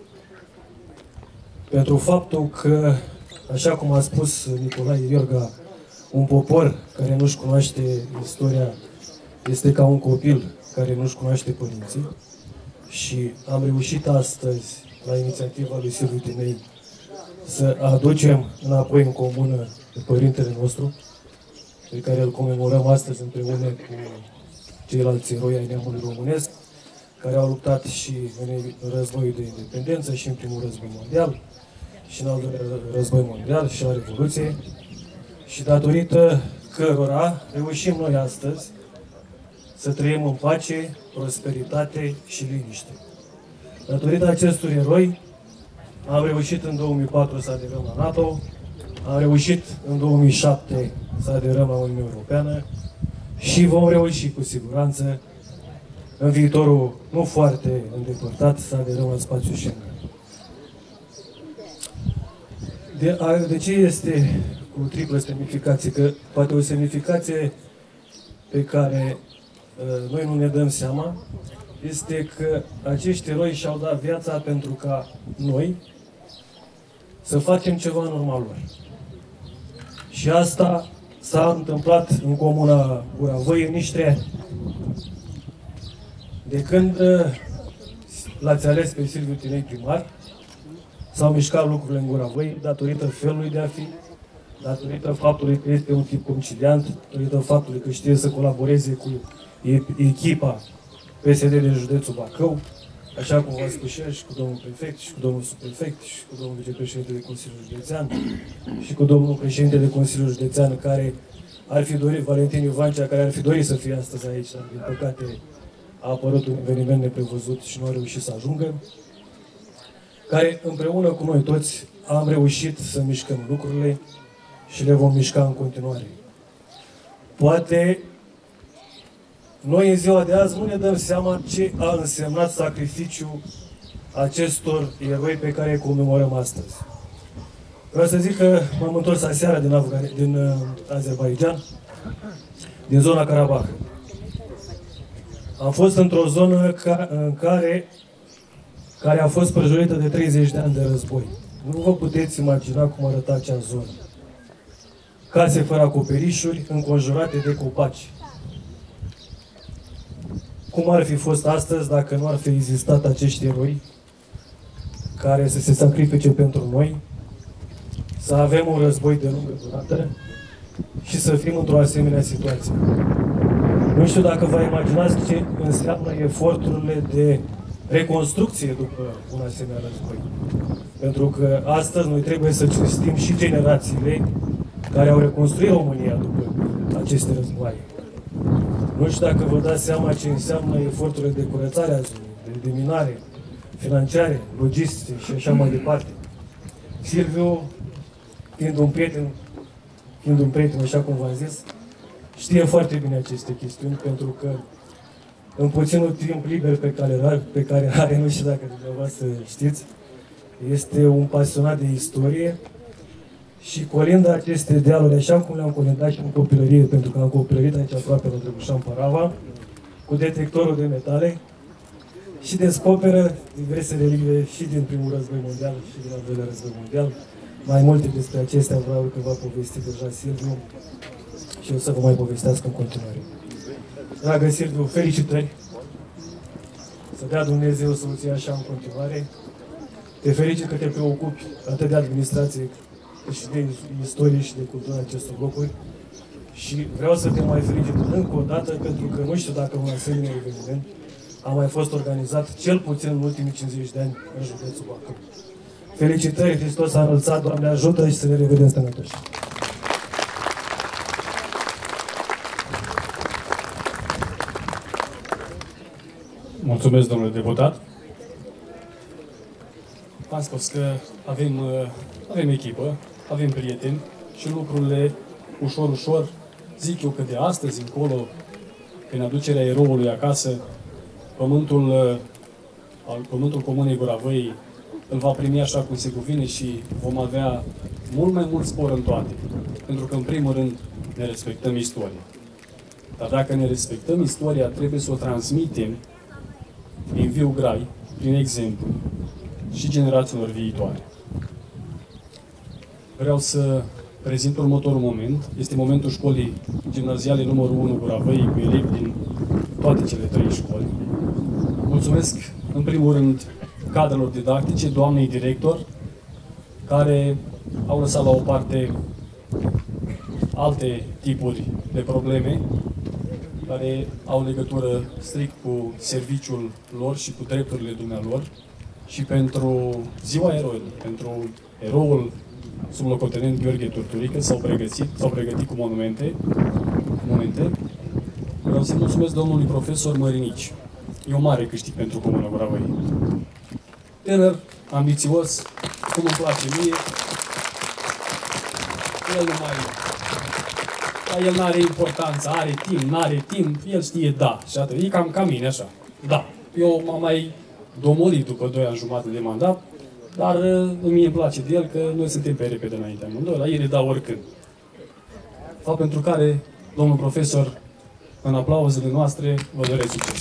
pentru faptul că, așa cum a spus Nicolae Iorga, un popor care nu-și cunoaște istoria este ca un copil care nu-și cunoaște părinții. Și am reușit astăzi, la inițiativa lui Silviu Timei, să aducem înapoi în comună pe părintele nostru, pe care îl comemorăm astăzi împreună cu ceilalți eroi ai neamului românesc, care au luptat și în războiul de independență, și în primul război mondial, și în al doilea război mondial, și la Revoluție, și datorită cărora reușim noi astăzi să trăim în pace, prosperitate și liniște. Datorită acestor eroi, am reușit în două mii patru să aderăm la NATO, am reușit în două mii șapte să aderăm la Uniunea Europeană și vom reuși cu siguranță în viitorul nu foarte îndepărtat să aderăm la spațiul Schengen. De, a, de ce este cu triplă semnificație? Că poate o semnificație pe care uh, noi nu ne dăm seama este că acești eroi și-au dat viața pentru ca noi să facem ceva în urma lor. Și asta s-a întâmplat în comuna Gura Văii în nici trei ani. De când l-ați ales pe Silviu Timei primar, s-au mișcat lucrurile în Gura Văii datorită felului de a fi, datorită faptului că este un tip conciliant, datorită faptului că știe să colaboreze cu echipa P S D din județul Bacău, așa cum v-am spus și eu, și cu domnul prefect, și cu domnul subprefect, și cu domnul vicepreședinte de Consiliul Județean, și cu domnul președinte de Consiliul Județean, care ar fi dorit, Valentin Ivancea, care ar fi dorit să fie astăzi aici, dar din păcate a apărut un eveniment neprevăzut și nu a reușit să ajungă, care împreună cu noi toți am reușit să mișcăm lucrurile și le vom mișca în continuare. Poate noi în ziua de azi nu ne dăm seama ce a însemnat sacrificiul acestor eroi pe care îi comemorăm astăzi. Vreau să zic că m-am întors aseară din, Afgan- din uh, Azerbaijan, din zona Karabakh. Am fost într-o zonă ca, în care, care a fost prăjurită de treizeci de ani de război. Nu vă puteți imagina cum arăta acea zonă. Case fără acoperișuri, înconjurate de copaci. Cum ar fi fost astăzi dacă nu ar fi existat acești eroi care să se sacrifice pentru noi, să avem un război de lungă durată și să fim într-o asemenea situație. Nu știu dacă vă imaginați ce înseamnă eforturile de reconstrucție după un asemenea război. Pentru că astăzi noi trebuie să cinstim și generațiile care au reconstruit România după aceste războaie. Nu știu dacă vă dați seama ce înseamnă eforturile de curățare a zonei, de deminare, financiare, logistice și așa mai departe. Silviu, fiind un prieten, fiind un prieten, așa cum v-am zis, știe foarte bine aceste chestiuni, pentru că în puținul timp liber pe care, pe care are, nu știu dacă dumneavoastră știți, este un pasionat de istorie și colindă aceste dealuri, așa cum le-am colindat și în copilărie, pentru că am copilărit aici aproape la Drăgușan Parava, cu detectorul de metale și descoperă diverse relicve și din primul război mondial și din al doilea război mondial. Mai multe despre acestea vreau că v-a povestit deja Silviu și o să vă mai povestească în continuare. Dragă Silviu, felicitări! Să dea Dumnezeu să o ții așa în continuare. Te felicit că te preocupi atât de administrație cât și de istorie și de cultura acestor locuri Și vreau să te mai felicit încă o dată, pentru că nu știu dacă un asemenea eveniment a mai fost organizat cel puțin în ultimii cincizeci de ani în județul Bacău. Felicitări, Hristos a înălțat, Doamne ajută și să ne revedem sănătoși! Mulțumesc, domnule deputat. Am spus că avem, avem echipă, avem prieteni și lucrurile ușor, ușor, zic eu că de astăzi încolo, prin aducerea eroului acasă, pământul, al, pământul Comunei Gura Văii îl va primi așa cum se cuvine și vom avea mult mai mult spor în toate. Pentru că, în primul rând, ne respectăm istoria. Dar dacă ne respectăm istoria, trebuie să o transmitem prin viu grai, prin exemplu, și generațiilor viitoare. Vreau să prezint următorul moment. Este momentul școlii gimnaziale numărul unu Gura Văii, cu elevi din toate cele trei școli. Mulțumesc, în primul rând, cadrelor didactice, doamnei director, care au lăsat la o parte alte tipuri de probleme care au legătură strict cu serviciul lor și cu drepturile dumnealor și pentru Ziua Eroilor, pentru eroul sublocotenent Gheorghe Turturică s-au pregătit, s-au pregătit cu monumente, momente. Vreau să mulțumesc domnului profesor Mărinici. E o mare câștig pentru Comuna Gura Văii. Tânăr, ambițios, cum îmi place mie. El nu mai... Dar el n-are importanță, are timp, n-are timp, el știe da. Și atât. E cam ca mine, așa. Da. Eu m-am mai domolit după doi ani jumate de mandat, dar mie îmi place de el că noi suntem pe repede înainte amândoi, la el ne dau oricând. Fapt pentru care, domnul profesor, în aplauzele noastre, vă doresc succes.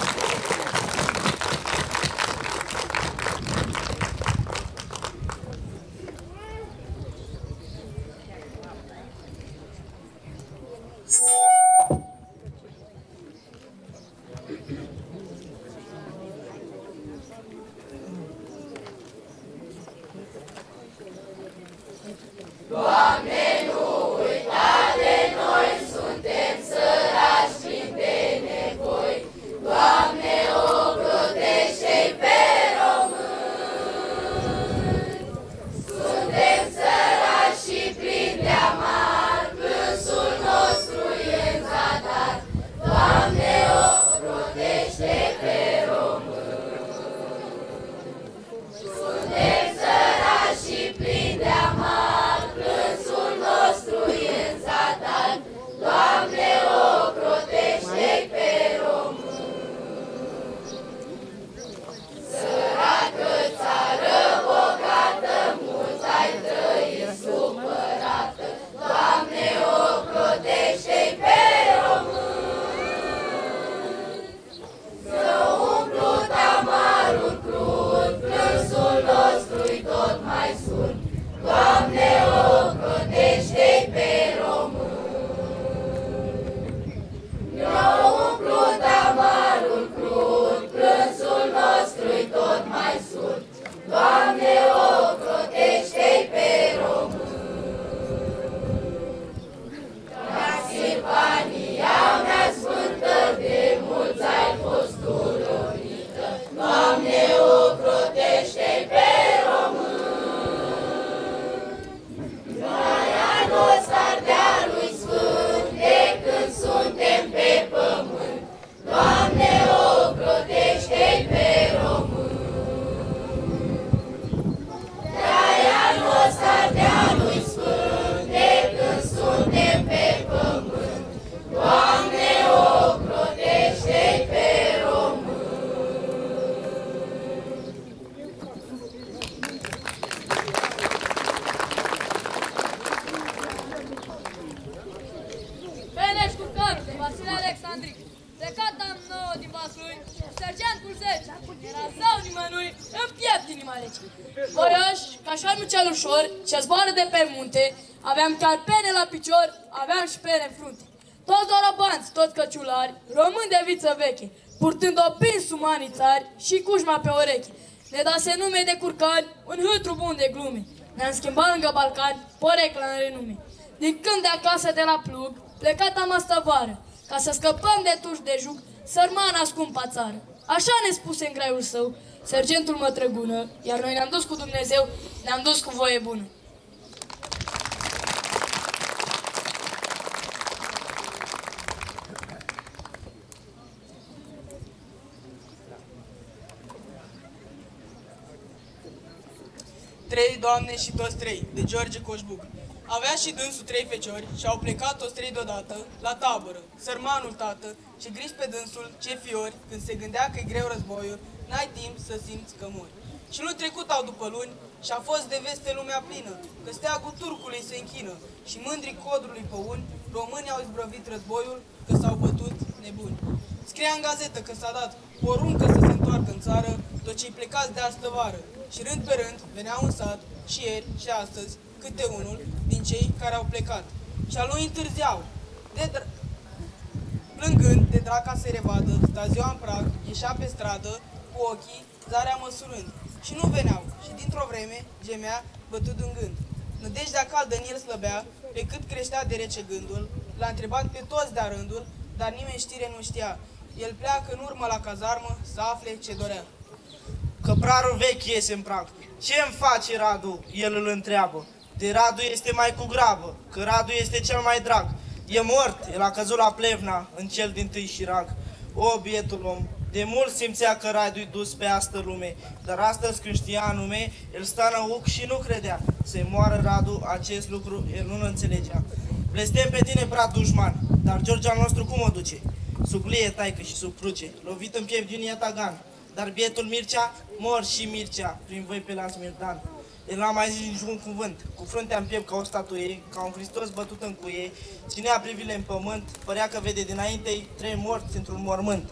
Aveam chiar pene la picior, aveam și pene în frunte. Toți dorobanți, toți căciulari, români de viță veche, purtând opins umanii țari și cușma pe ureche. Ne dase nume de curcani, un hâtru bun de glume. Ne-am schimbat lângă Balcani, poreclă în renume. Din când de acasă de la plug, plecat am asta vară, ca să scăpăm de tuși de juc, sărmana scumpa țară. Așa ne spuse în graiul său sergentul Mătrăgună, iar noi ne-am dus cu Dumnezeu, ne-am dus cu voie bună. Trei doamne și toți trei, de George Coșbuc. Avea și dânsul trei feciori și au plecat toți trei deodată la tabără. Sărmanul tată și gris pe dânsul, ce fiori, când se gândea că-i greu războiul, n-ai timp să simți că mori. Și nu trecut au după luni și a fost de veste lumea plină, că steagul turcului se închină și mândrii codrului păuni, românii au izbrăvit războiul, că s-au bătut nebuni. Scria în gazetă că s-a dat poruncă să se întoarcă în țară tot cei plecați de astă vară. Și rând pe rând veneau în sat, și ieri și astăzi, câte unul din cei care au plecat. Și a lui întârziau, de plângând de draca să-i revadă, sta ziua în prag, ieșea pe stradă, cu ochii, zarea măsurând. Și nu veneau, și dintr-o vreme gemea, bătut în gând. Nădejdea caldă în el slăbea, pe cât creștea de rece gândul, l-a întrebat pe toți de-a rândul, dar nimeni știre nu știa. El pleacă în urmă la cazarmă să afle ce dorea. Căprarul vechi iese în prag. Ce-mi face Radu? El îl întreabă. De Radu este mai cu grabă, că Radu este cel mai drag. E mort, el a căzut la Plevna, în cel dintâi șirag. O, bietul om, de mult simțea că Radu-i dus pe astă lume, dar astăzi când știa anume, el sta în uc și nu credea. Să-i moară Radu, acest lucru el nu înțelegea. Blestem pe tine, brat dușman, dar George al nostru cum o duce? Sub lie, taică și sub cruce, lovit în piept din Iatagan. Dar bietul Mircea, mor și Mircea, prin voi pe la Smirdan. El n-a mai zis niciun cuvânt, cu fruntea în piept ca o statuie, ca un Hristos bătut în cuie, ținea privile în pământ, părea că vede dinainte trei morți într-un mormânt.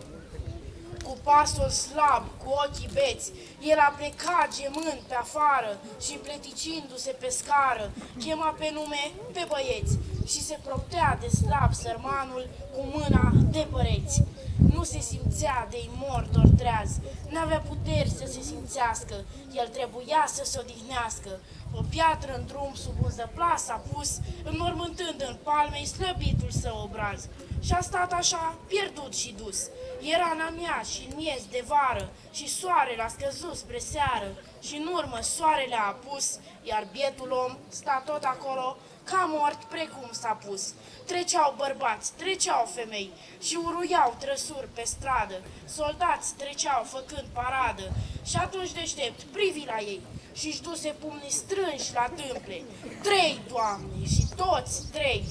Cu pasul slab, cu ochii beți, el a plecat gemând pe afară și pleticindu-se pe scară, chema pe nume pe băieți și se proptea de slab sărmanul cu mâna de păreți. Nu se simțea de-i mort ori treaz, n-avea puteri să se simțească, el trebuia să se odihnească. O piatră în drum sub un zăplas a pus, înmormântând în palme-i slăbitul său obraz. Și-a stat așa, pierdut și dus. Era în amiaz și în miez de vară, și soarele a scăzut spre seară, și în urmă soarele a apus, iar bietul om sta tot acolo, ca mort precum s-a pus. Treceau bărbați, treceau femei și uruiau trăsuri pe stradă, soldați treceau făcând paradă și atunci deștept privi la ei și-și duse pumnii strânși la tâmple. Trei, Doamne, și toți trei!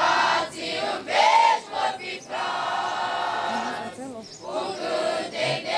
Un cântec de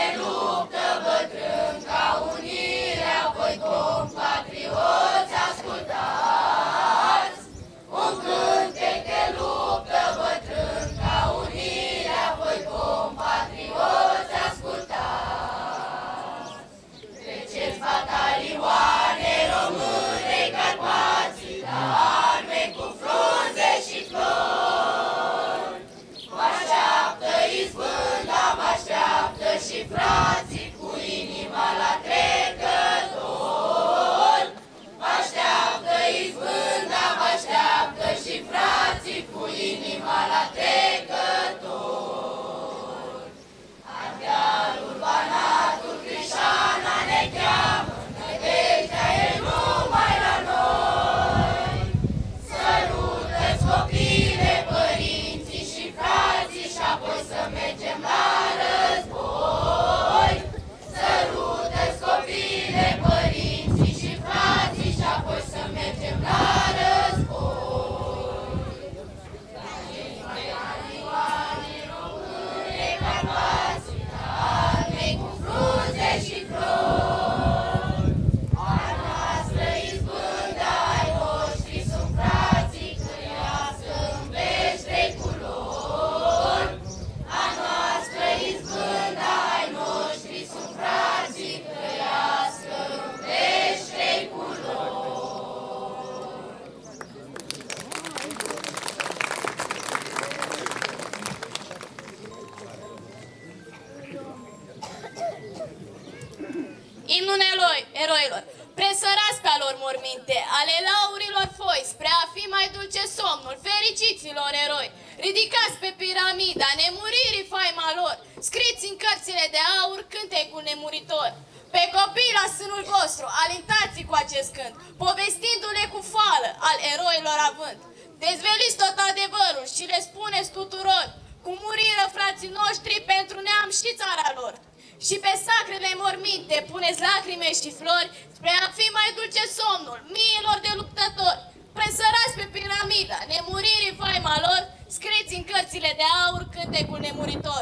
morminte, ale laurilor foi, spre a fi mai dulce somnul, fericiților eroi. Ridicați pe piramida nemuririi faima lor, scriți în cărțile de aur cântecul nemuritor. Pe copii la sânul vostru, alintați cu acest cânt, povestindu-le cu fală al eroilor avânt. Dezveliți tot adevărul și le spuneți tuturor, cum muriră frații noștri pentru neam și țara lor. Și pe sacrele morminte puneți lacrime și flori, spre a fi mai dulce somnul miilor de luptători. Presărați pe piramida nemuririi faima lor, scriți în cărțile de aur cântecul nemuritor.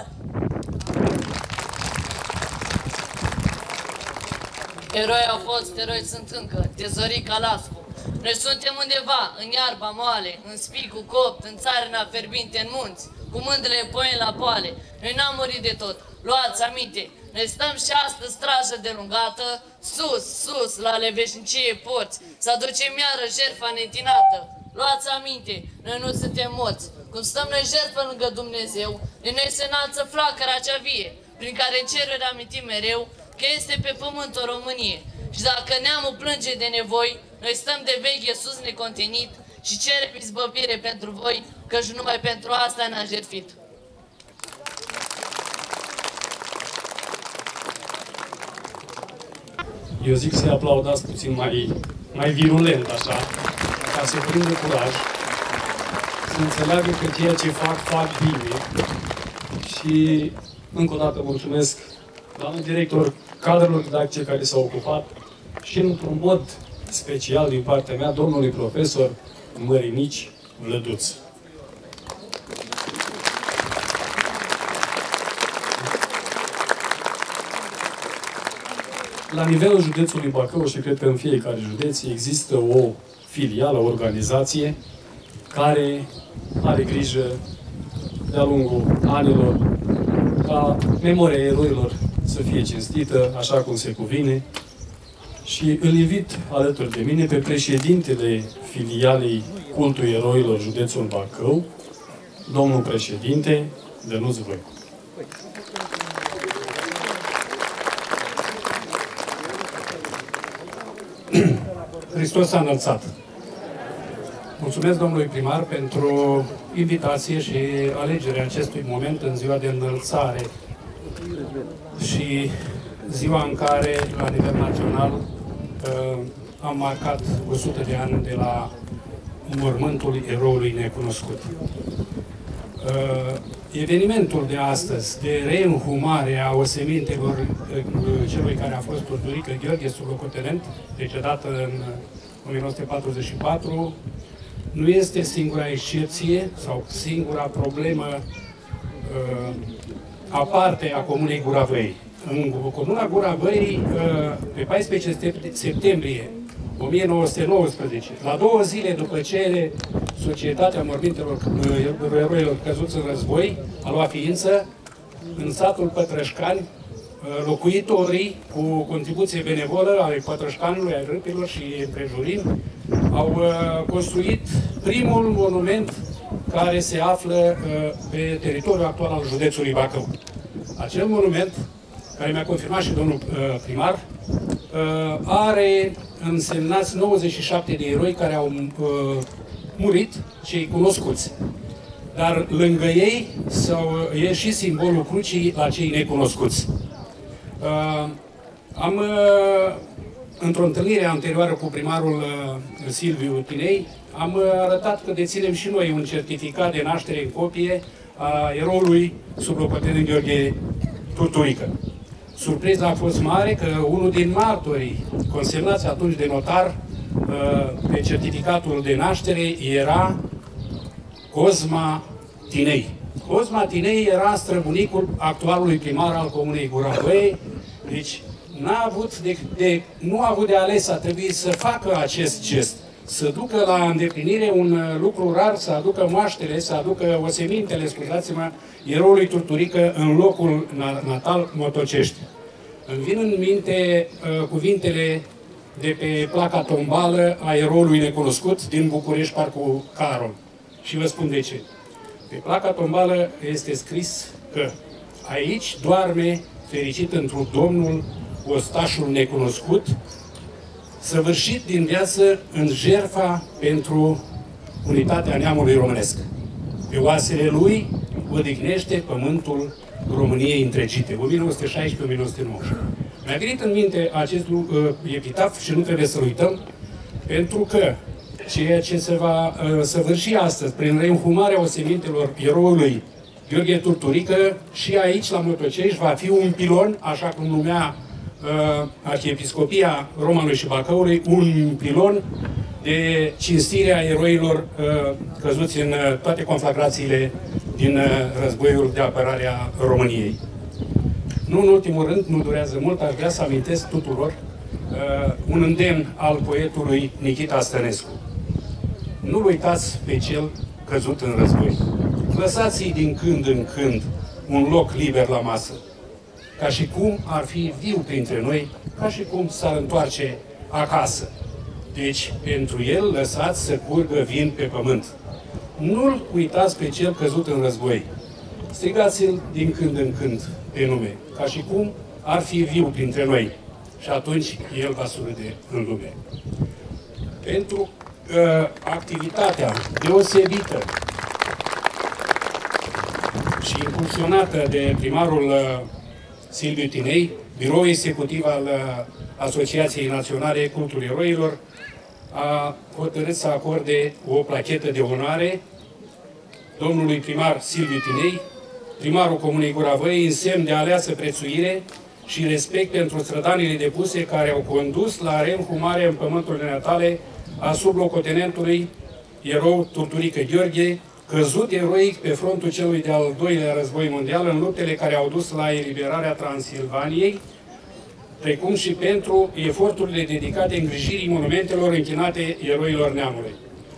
Eroi au fost, eroi sunt încă, Tezorica Lascu. Noi suntem undeva, în iarba moale, în spicul copt, în țarina fierbinte, în munți, cu mândrele poeni la poale. Noi n-am murit de tot, luați aminte, noi stăm și astăzi strajă de lungată, sus, sus, la ale veșnicie porți, să aducem iară jertfa netinată. Luați aminte, noi nu suntem morți, cum stăm noi jertfă lângă Dumnezeu, din noi se înalță flacăra cea vie, prin care în ceruri amintim mereu că este pe pământ o Românie. Și dacă neamul plânge de nevoi, noi stăm de veche sus necontenit și cerem izbăvire pentru voi, căci numai pentru asta ne-a jertfit. Eu zic să-i aplaudați puțin mai, mai virulent, așa, ca să prindă curaj, să înțeleagă că ceea ce fac, fac bine. Și încă o dată mulțumesc, doamne director, cadrelor didactice care s-au ocupat și într-un mod special din partea mea, domnului profesor Mărinici Vlăduț. La nivelul județului Bacău și cred că în fiecare județ există o filială, o organizație care are grijă de-a lungul anilor ca memoria eroilor să fie cinstită așa cum se cuvine. Și îl invit alături de mine pe președintele filialei Cultul Eroilor județul Bacău, domnul președinte Dănuț Voicu. Hristos s-a înălțat. Mulțumesc domnului primar pentru invitație și alegerea acestui moment în ziua de înălțare și ziua în care, la nivel național, am marcat o sută de ani de la mormântul eroului necunoscut. Evenimentul de astăzi, de reînhumare a osemintelor celui care a fost Turturică Gheorghe, sublocotenent, decedat în o mie nouă sute patruzeci și patru, nu este singura excepție sau singura problemă uh, aparte a Comunei Gura Văii. În Comuna Gura Văii, uh, pe paisprezece septembrie o mie nouă sute nouăsprezece, la două zile după ce Societatea Mormintelor uh, Eroilor Căzuți în Război a luat ființă, în satul Pătrășcani, uh, locuitorii, cu contribuție benevolă ale Pătrășcanului, ai Râpilor și împrejurim, au uh, construit primul monument care se află uh, pe teritoriul actual al județului Bacău. Acel monument, care mi-a confirmat și domnul uh, primar, uh, are însemnați nouăzeci și șapte de eroi care au uh, murit, cei cunoscuți. Dar lângă ei sau, e și simbolul crucii la cei necunoscuți. Uh, am, uh, într-o întâlnire anterioară cu primarul uh, Silviu Tinei, am uh, arătat că deținem și noi un certificat de naștere în copie a eroului sublocotenent Gheorghe Turturică. Surpriza a fost mare că unul din martorii consemnați atunci de notar pe certificatul de naștere era Cosma Tinei. Cosma Tinei era străbunicul actualului primar al Comunei Gura Văii, deci n-a avut de, de, nu a avut de ales, a trebuit să facă acest gest, să ducă la îndeplinire un lucru rar, să aducă moaștele, să aducă osemintele, scuzați-mă, eroului Turturică în locul natal Motocești. Îmi vin în minte uh, cuvintele de pe placa tombală a eroului necunoscut din București, Parcul Carol. Și vă spun de ce. Pe placa tombală este scris că aici doarme fericit într-un Domnul ostașul necunoscut, săvârșit din viață în jertfa pentru unitatea neamului românesc. Pe oasele lui odihnește pământul României întregite, o mie nouă sute șaisprezece - o mie nouă sute nouăsprezece. Mi-a venit în minte acest uh, epitaf și nu trebuie să-l uităm, pentru că ceea ce se va uh, săvârși astăzi, prin reînhumarea osemintelor eroului Gheorghe Turturică, și aici, la Motocești, va fi un pilon, așa cum numea uh, Arhiepiscopia Romanului și Bacăului, un pilon de cinstire a eroilor uh, căzuți în uh, toate conflagrațiile din uh, războiul de apărare a României. Nu în ultimul rând, nu durează mult, aș vrea să amintesc tuturor uh, un îndemn al poetului Nichita Stănescu. Nu-l uitați pe cel căzut în război. Lăsați-i din când în când un loc liber la masă, ca și cum ar fi viu printre noi, ca și cum s-ar întoarce acasă. Deci, pentru el, lăsați să curgă vin pe pământ. Nu-l uitați pe cel căzut în război. Strigați-l din când în când pe nume, ca și cum ar fi viu printre noi. Și atunci el va surâde în lume. Pentru uh, activitatea deosebită și impulsionată de primarul uh, Silviu Tinei, biroul executiv al uh, Asociației Naționale Cultul Eroilor a hotărât să acorde o plachetă de onoare domnului primar Silviu Tinei, primarul Comunei Gura Văii, în semn de aleasă prețuire și respect pentru strădanile depuse care au condus la reînhumarea în pământurile natale a sublocotenentului erou Turturică Gheorghe, căzut eroic pe frontul celui de-al doilea război mondial în luptele care au dus la eliberarea Transilvaniei, precum și pentru eforturile dedicate îngrijirii monumentelor închinate eroilor neamului.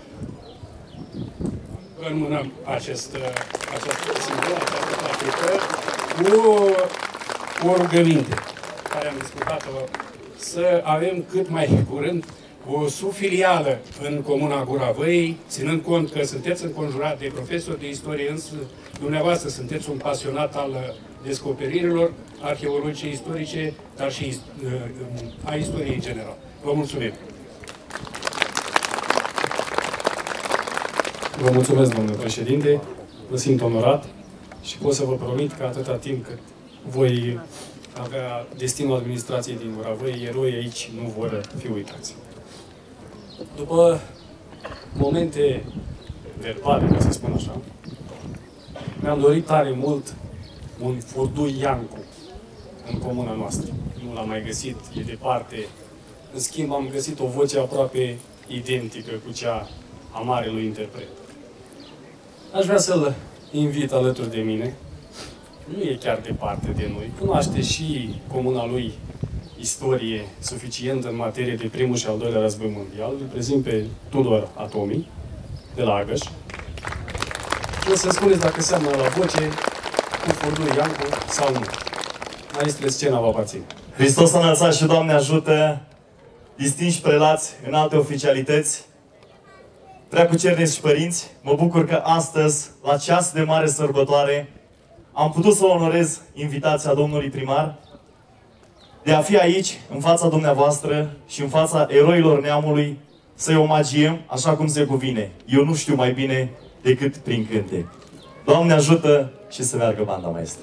Înmânăm acest, acest simbol, această plachetă, cu o rugăminte care am discutat-o, să avem cât mai curând o subfilială în Comuna Gura Văii, ținând cont că sunteți înconjurat de profesori de istorie, însă dumneavoastră sunteți un pasionat al descoperirilor arheologice, istorice, dar și a istoriei în general. Vă mulțumim! Vă mulțumesc, domnule președinte, vă simt onorat și pot să vă promit că atâta timp cât voi avea destinul administrației din Gura Văii, eroi aici nu vor fi uitați. După momente verbale, ca să spun așa, mi-am dorit tare mult un Furdui Iancu în comuna noastră. Nu l-am mai găsit, e departe. În schimb, am găsit o voce aproape identică cu cea a marelui interpret. Aș vrea să-l invit alături de mine. Nu e chiar departe de noi. Cunoaște și comuna lui istorie suficientă în materie de primul și al doilea război mondial. Îl prezint pe Tudor Atomi, de la Agăș. Și o să spuneți dacă seamănă la voce cu Furdui Iancu sau nu. Maestre, scena vă aparține. Hristos a înălțat și Doamne ajută, distinși prelați, înalte oficialități, preacucernici și părinți, mă bucur că astăzi, la ceas de mare sărbătoare, am putut să onorez invitația domnului primar de a fi aici, în fața dumneavoastră și în fața eroilor neamului, să-i omagiem așa cum se cuvine. Eu nu știu mai bine decât prin cânte. Doamne ajută și să meargă banda, maestre!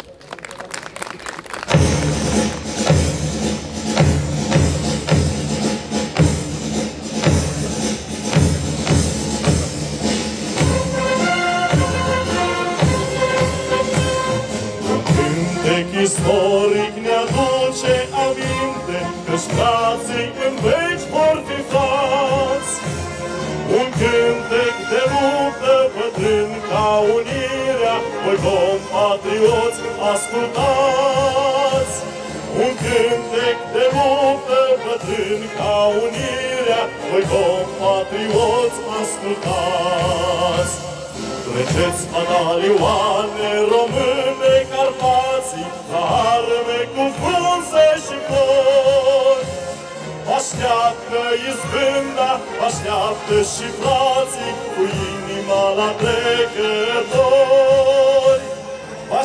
Istoric ne aduce aminte că-și frații în veci vor fi frați. Un cântec de luptă bătrân ca unirea, voi compatrioți ascultați. Un cântec de luptă bătrân ca unirea, voi compatrioți ascultați. Treceți medalioane române Carpații, la arme cu frunze și flori. Așteaptă izbânda, așteaptă și frații, cu inima la trecători.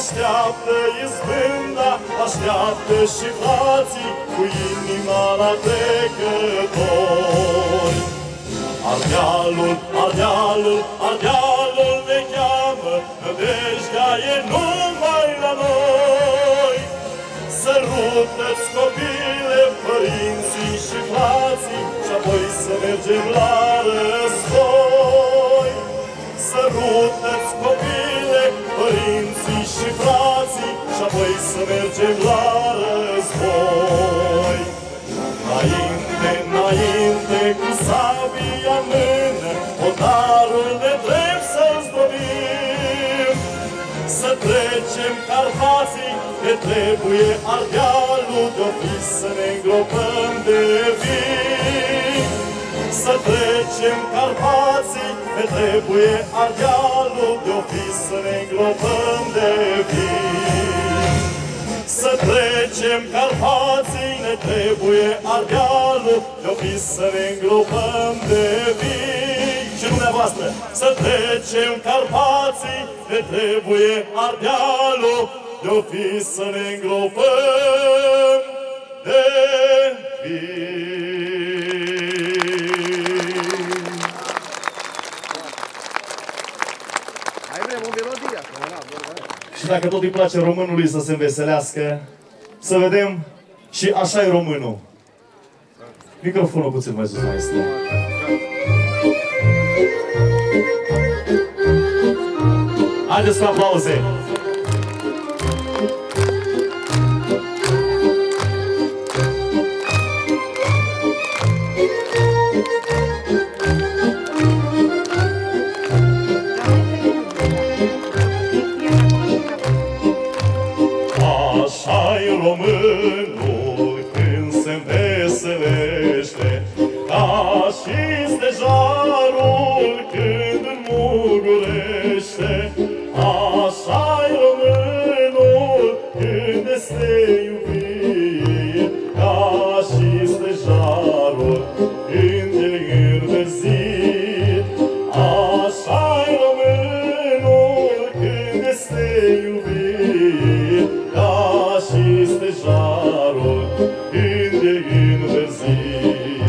așteaptă izbânda, așteaptă și frații cu inima la trecători. Ardealul, Ardealul, Ardealul ne cheamă, nădejdea e numai la noi. Sărută-ți copile, părinții și frații, și apoi să mergem la război. Sărută-ți copile, părinții și frații, și apoi să mergem la război. Înainte, înainte, cu sabia în mână, hotarul ne drept să-l zdrobim. Să trecem Carpații, ne trebuie Ardealul, de-o fi să ne îngropăm de vin. Să trecem Carpații, ne trebuie Ardealul, de-o fi să ne îngropăm de vin. Să trecem Carpații, ne trebuie Ardealul, de-o fi să ne îngropăm de vin. Și dumneavoastră, să trecem Carpații, ne trebuie Ardealul, de-o fi să ne îngropăm de vin. Mai vrem o melodie? Și dacă tot îi place românului să se înveselească, să vedem și așa e românul. Microfonul puțin mai sus, maestru. Haideți cu aplauze! Așa-i românul când se înveselește, ca și stejarul când înmugurește. Așa-i românul când este iubit, ca și stejarul când e înverzit. Așa-i românul când este iubit, ca și stejarul când e înverzit.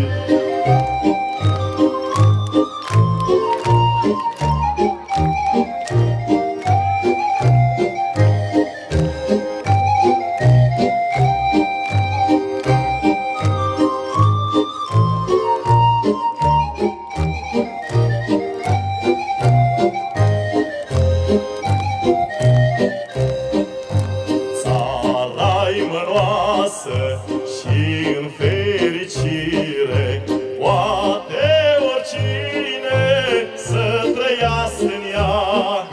Țara-i mănoasă și în fericire, poate oricine să trăiască în ea.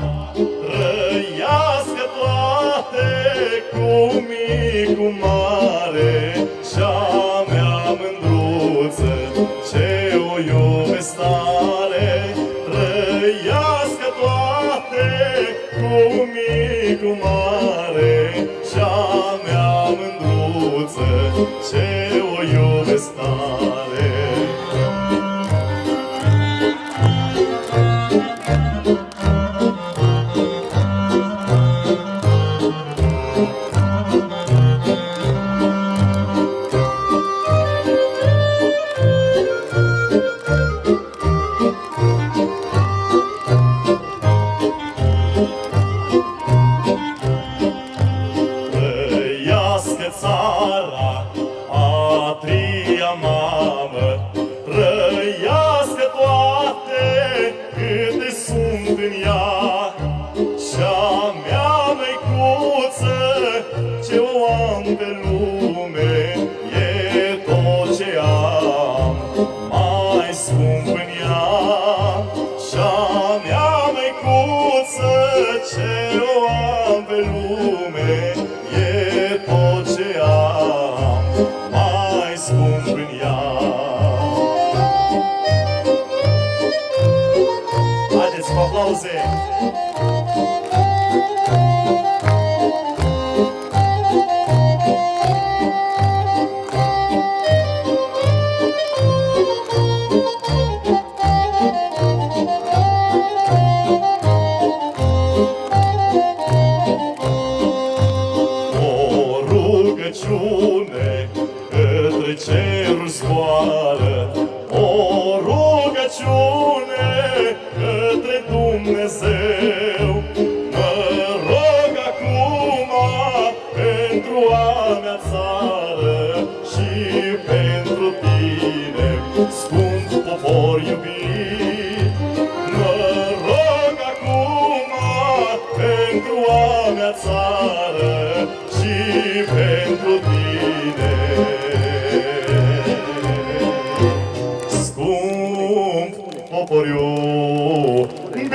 Trăiască toate, cu mic, cu mare, și-a mea mândruță, ce o iubesc tare. Trăiască toate, cu mic, cu mare, și-a mea mândruță, ce o iubesc tare. Trăiască țara, patria mamă, trăiască toate câte sunt în ea. Și-a mea măicuță, ce o am pe lume, e tot ce am, mai scump în ea. Și-a mea măicuță, ce o am pe lume, e tot ce am, mai scump în ea. Haideți cu aplauze! rugăciune către Dumnezeu. Mă rog acum pentru a mea țară și pentru tine, scump popor iubit. Mă rog acum pentru a mea țară și pentru tine, scump popor iubit.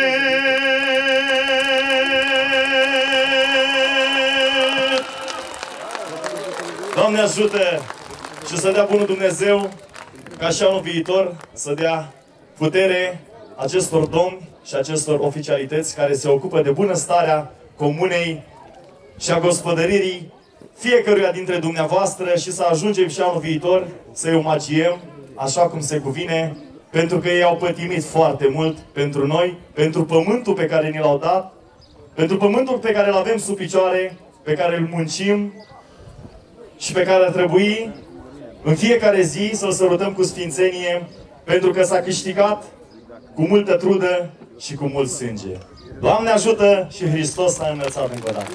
Doamne ajută și să dea bunul Dumnezeu ca și anul viitor să dea putere acestor domni și acestor oficialități care se ocupă de bunăstarea comunei și a gospodăririi fiecăruia dintre dumneavoastră și să ajungem și anul viitor să-i omagiem așa cum se cuvine, pentru că ei au pătimit foarte mult pentru noi, pentru pământul pe care ni l-au dat, pentru pământul pe care îl avem sub picioare, pe care îl muncim și pe care ar trebui în fiecare zi să-l sărutăm cu sfințenie, pentru că s-a câștigat cu multă trudă și cu mult sânge. Doamne ajută și Hristos s-a înălțat încă o dată.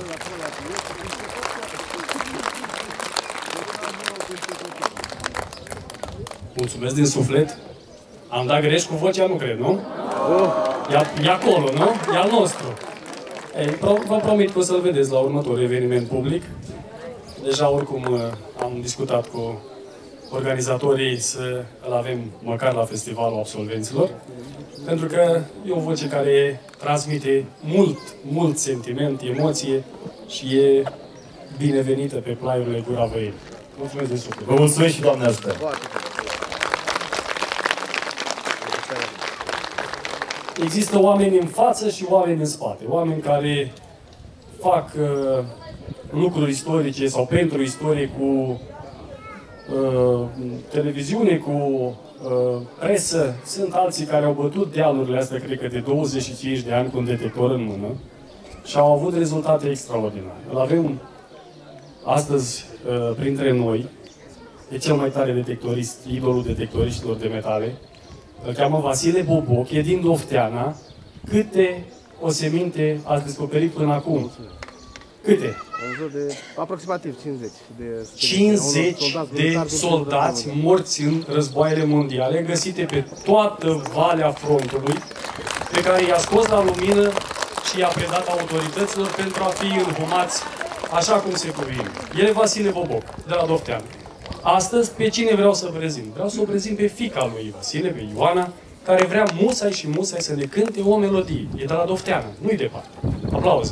Mulțumesc din suflet. Am dat greș cu vocea, nu cred, nu? E, e acolo, nu? E al nostru. Ei, pro, vă promit că o să-l vedeți la următorul eveniment public. Deja, oricum, am discutat cu organizatorii să îl avem măcar la Festivalul Absolvenților, pentru că e o voce care transmite mult, mult sentiment, emoție și e binevenită pe plaiurile Gura Văii. Mulțumesc din suflet. Vă mulțumesc și Doamne ajută! Există oameni în față și oameni în spate. Oameni care fac uh, lucruri istorice sau pentru istorie cu uh, televiziune, cu uh, presă. Sunt alții care au bătut dealurile astea, cred că de douăzeci și cinci de ani cu un detector în mână și au avut rezultate extraordinare. Îl avem astăzi uh, printre noi. E cel mai tare detectorist, idolul detectoriștilor de metale. Îl cheamă Vasile Boboc, e din Dofteana. Câte oseminte ați descoperit până acum? Câte? În jur de aproximativ cincizeci. De cincizeci de soldați morți în războaiele mondiale, găsite pe toată Valea Frontului, pe care i-a scos la lumină și i-a predat autorităților pentru a fi înhumați așa cum se cuvine. El e Vasile Boboc, de la Dofteana. Astăzi, pe cine vreau să prezint? Vreau să o prezint pe fiica lui Vasile, pe Ioana, care vrea musai și musai să ne cânte o melodie. E de la Dofteana, nu-i departe. Aplauze!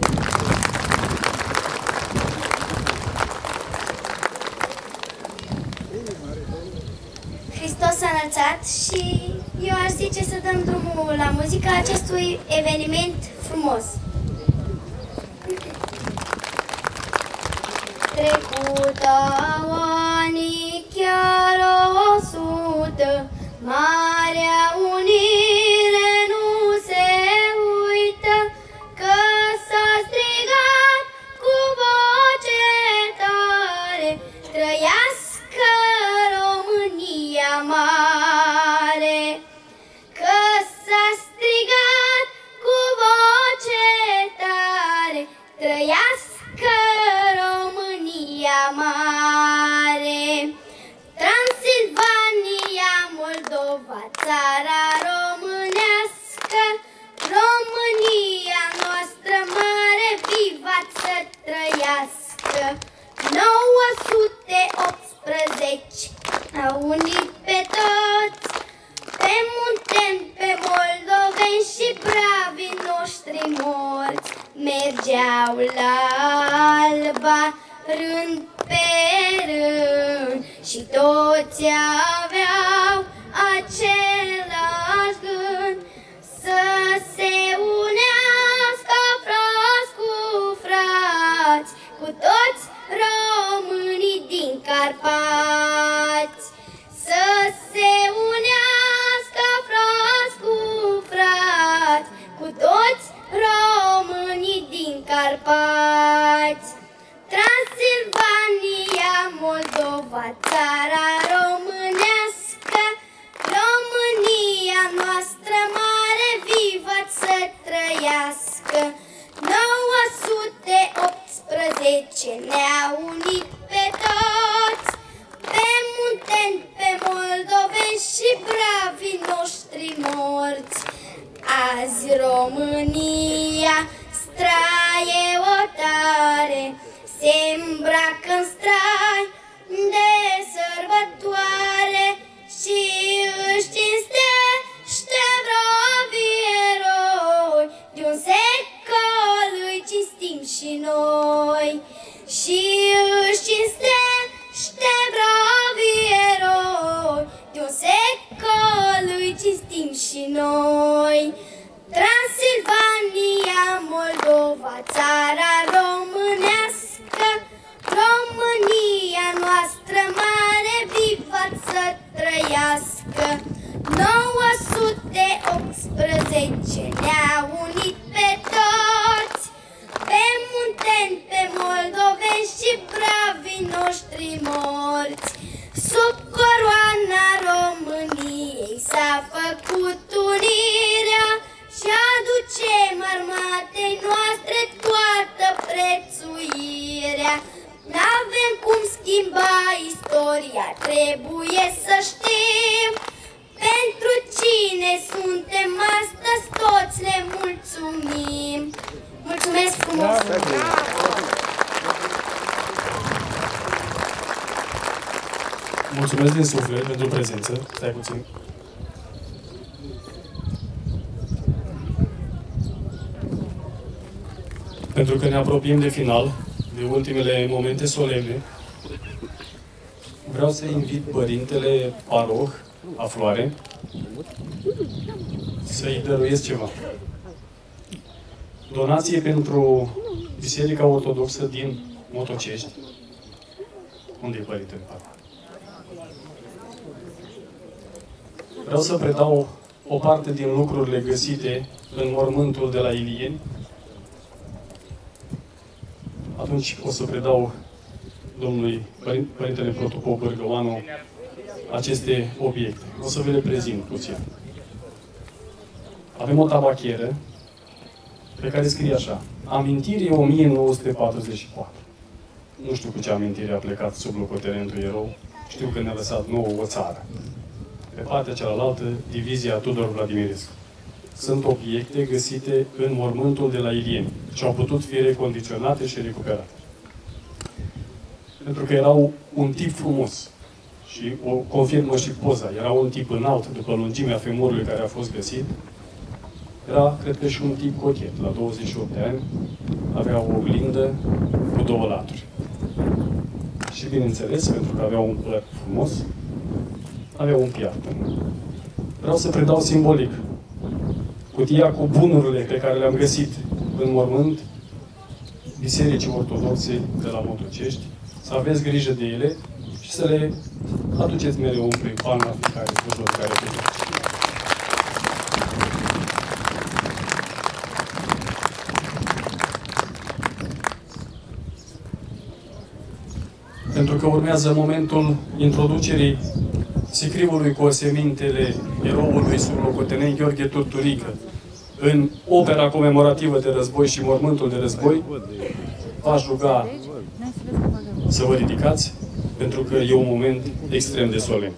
Hristos s-a înălțat și eu aș zice să dăm drumul la muzica acestui eveniment frumos. Trecută anii chiar o sută, Marea Unire nu se uită, că s-a strigat cu voce tare, trăiască România mare. Că s-a strigat cu voce tare, trăiască România mare. Transilvania, Moldova, țara românească, România noastră mare, viva să trăiască. nouă sute optsprezece a unit pe toți, pe munteni, pe moldoveni și bravii noștri morți. Mergeau la Alba rând pe rând și toți aveau același gând, să se unească frați cu frați, cu toți românii din Carpați. Să se unească frați cu frați, cu toți românii din Carpați. Transilvania, Moldova, țara românească, România azi România straie o tare, se îmbracă în strai de sărbătoare și își cinstește bravii eroi. De un secol îi cinstim și noi și își cinstește bravii eroi. De un secol îi cinstim și noi. Transilvania, Moldova, țara românească, România noastră mare, viva să trăiască. nouă sute optsprezece ne-a unit pe toți, pe munteni, pe moldoveni și bravii noștri morți. Sub coroana României s-a făcut unirea și aducem armatei noastre toată prețuirea. N-avem cum schimba istoria, trebuie să știm pentru cine suntem astăzi, toți le mulțumim. Mulțumesc frumos! Mulțumesc din suflet pentru prezență. Stai puțin. Pentru că ne apropiem de final, de ultimele momente solemne, vreau să invit Părintele Paroh Afloare să-i dăruiesc ceva. Donație pentru Biserica Ortodoxă din Motocești. Unde e Părintele Paroh? Vreau să predau o parte din lucrurile găsite în mormântul de la Ilieni. Atunci o să predau domnului Părintele Protopop Bărgăoanu aceste obiecte. O să vi le prezint puțin. Avem o tabachieră pe care scrie așa: Amintire o mie nouă sute patruzeci și patru. Nu știu cu ce amintire a plecat sub locotenentul erou. Știu că ne-a lăsat nouă o țară. Pe partea cealaltă, divizia Tudor Vladimirescu. Sunt obiecte găsite în mormântul de la Ilieni și au putut fi recondiționate și recuperate. Pentru că erau un tip frumos și o confirmă și poza. Era un tip înalt după lungimea femurului care a fost găsit. Era, cred că, și un tip cochet. La douăzeci și opt de ani avea o oglindă cu două laturi. Și, bineînțeles, pentru că avea un păr frumos, avea un piartă. Vreau să predau simbolic cutia cu bunurile pe care le-am găsit în mormânt Bisericii Ortodoxe de la Motocești, să aveți grijă de ele și să le aduceți mereu un pripan la fiecare slujbă pe care le Pentru că urmează momentul introducerii sicriului cu osemintele eroului sublocotenent Gheorghe Turturică în opera comemorativă de război și mormântul de război, v-aș ruga să vă ridicați, pentru că e un moment extrem de solemn.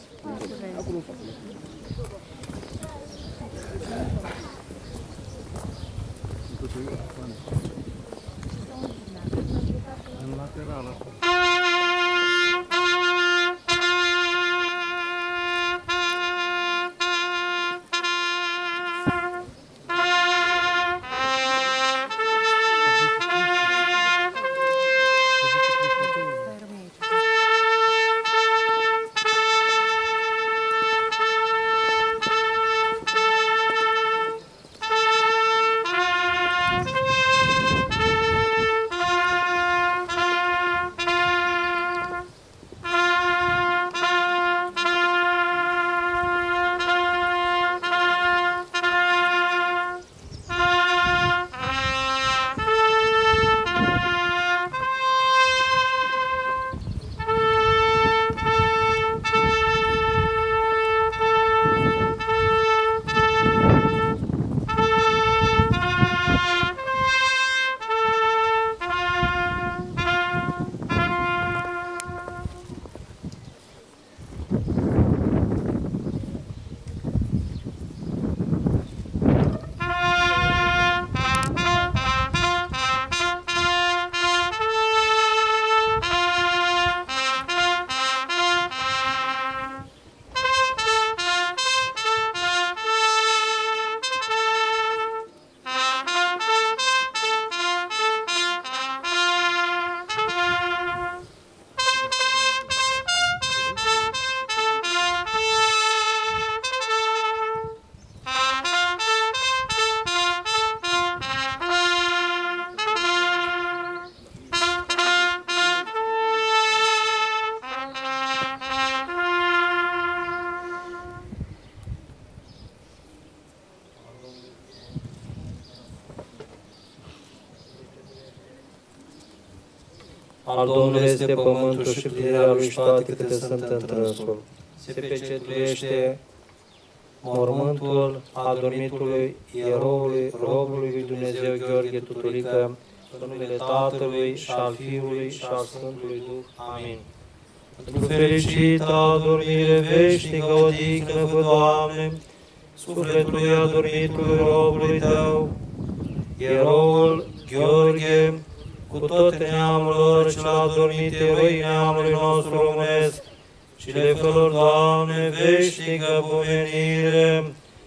Al Domnului este pământul și plinirea lui și toate câte sunt întrânsul. Se pecetuiește mormântul adormitului ieroului, robului lui Dumnezeu Gheorghe Tuturică, în numele Tatălui și al Fiului și al Sfântului Duh. Amin. Pentru fericită adormire veșnică, odihnă-vă, Doamne, sufletului adormitului robului Tău, ieroul Gheorghe, cu toate neamurilor și la adormit eroi neamului nostru românesc, și le fălor, Doamne, veșnică pomenire,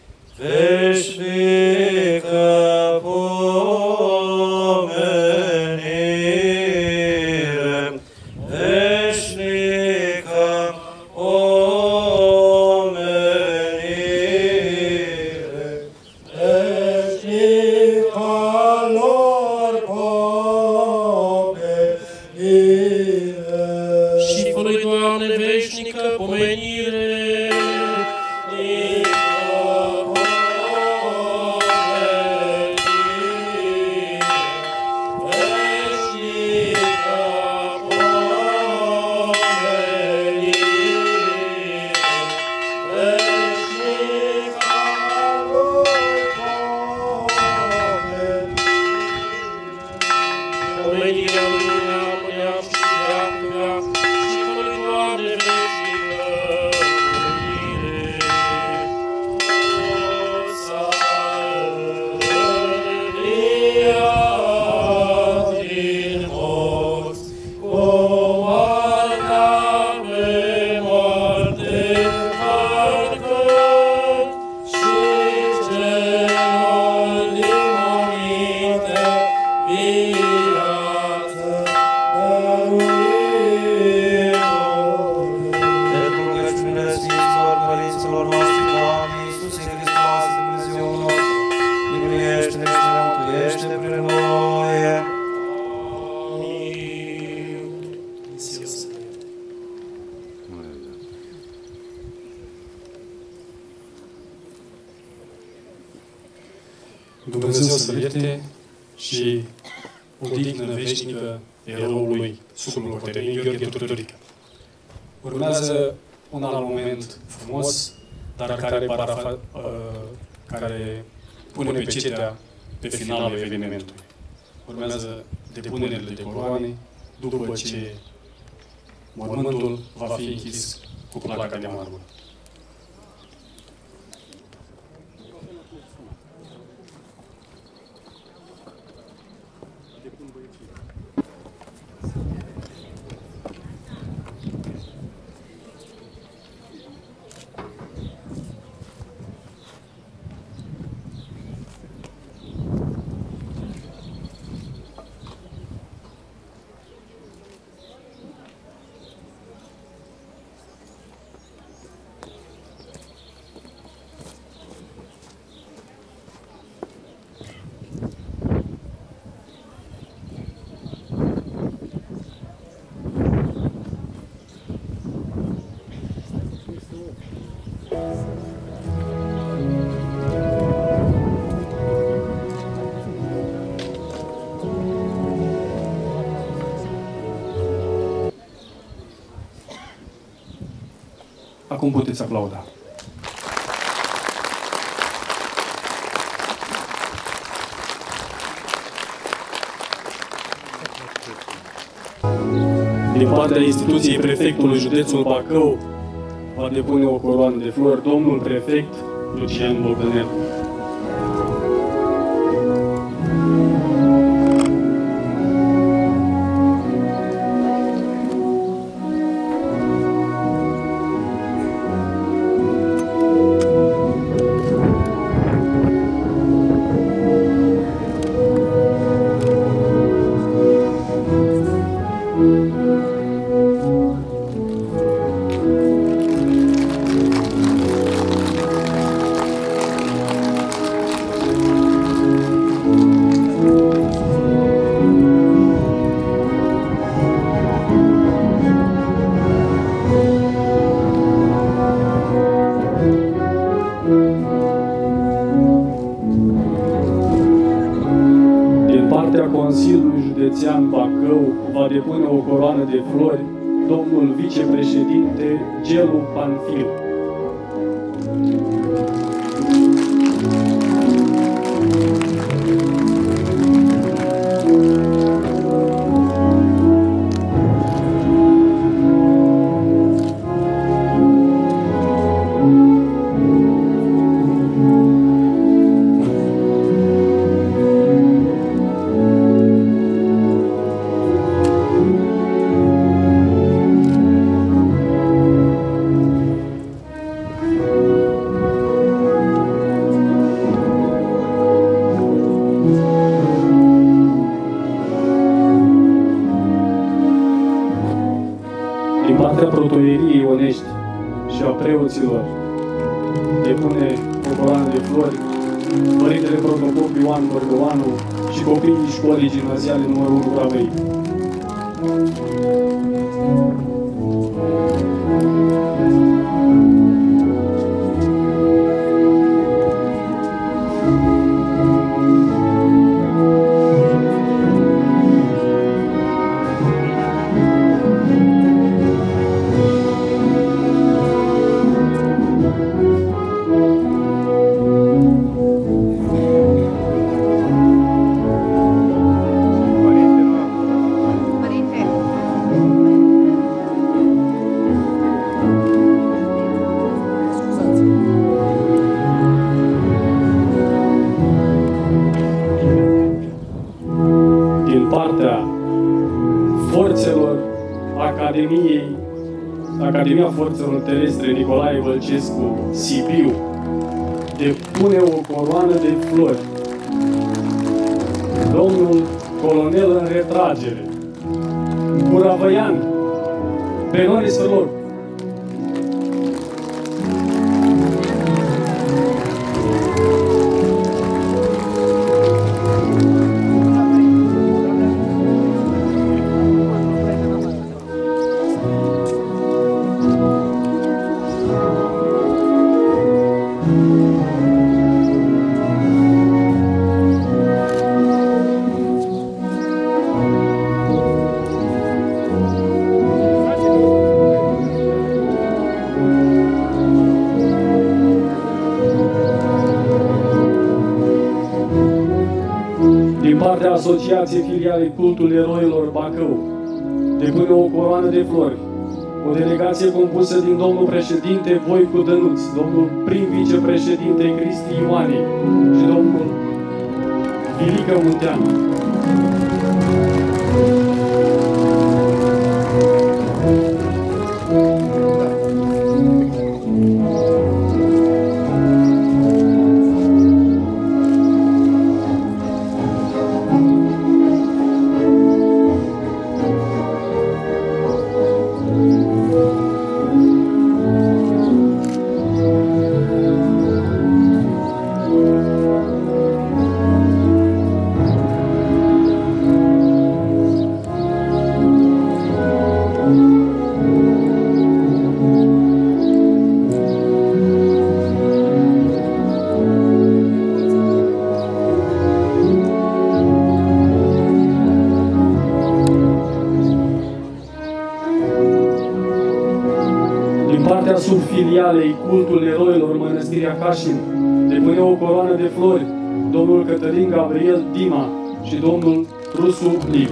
veșnică pomenire, veșnică pomenire, veșnică lor pomenire. Și fă-lui, Doamne, veșnică pomenire, Dumnezeu să ierte și odihnă veșnică eroului sublocotenii Gheorghe Tuturică. Urmează un alt moment frumos, dar care, parafa, uh, care pune pecetea pe finalul evenimentului. Urmează depunerile de coroane, după ce mormântul va fi închis cu placa de marmură. Acum puteți aplauda. Din partea instituției prefectului județul Bacău va depune o coroană de flori domnul prefect Lucian Bogdanel. partea Consiliului Județean Bacău va depune o coroană de flori domnul vicepreședinte Gelu Panfil. Din partea Protoieriei Ionești și a preoților depune o coroană de flori Părintele Protopop Ioan Bărgăoanu și copiii școlii gimnaziale numărul unu Bravei. Forțelor Academiei, Academia Forțelor Terestre Nicolae Vălcescu, Sibiu, depune o coroană de flori domnul colonel în retragere, Guravăian, Benoni Sfârloc. Din partea Asociației Filiale Cultul Eroilor Bacău, depune o coroană de flori o delegație compusă din domnul președinte Voicu Dănuț, domnul prim-vicepreședinte Cristi Ioane și domnul Vilică Munteanu. Partea subfilialei Cultul Eroilor Mănăstirea Cașin depune o coroană de flori domnul Cătălin Gabriel Dima și domnul Rusu Liviu.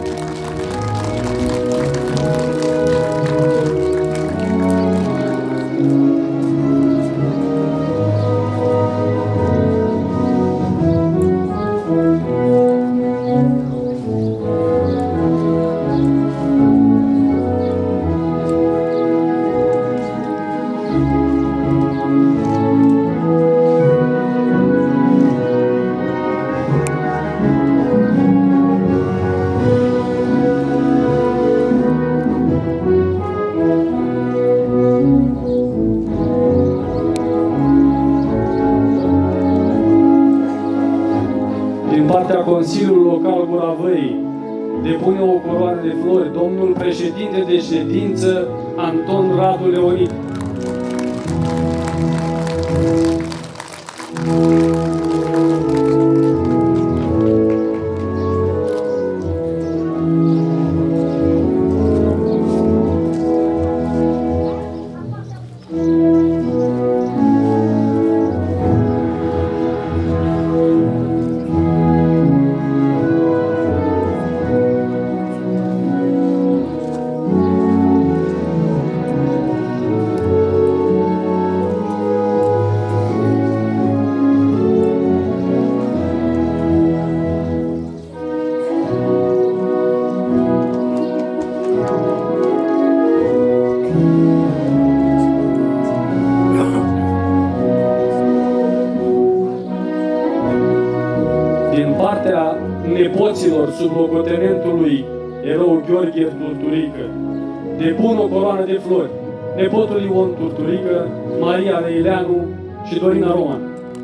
Partea Consiliului Local Guravăi depune o coroană de flori domnul președinte de ședință Anton Radu Leonid. partea nepoților sublocotenentului erou Gheorghe Turturică, depun o coloană de flori nepotul Ion Turturică, Maria Reileanu și Dorina Roman.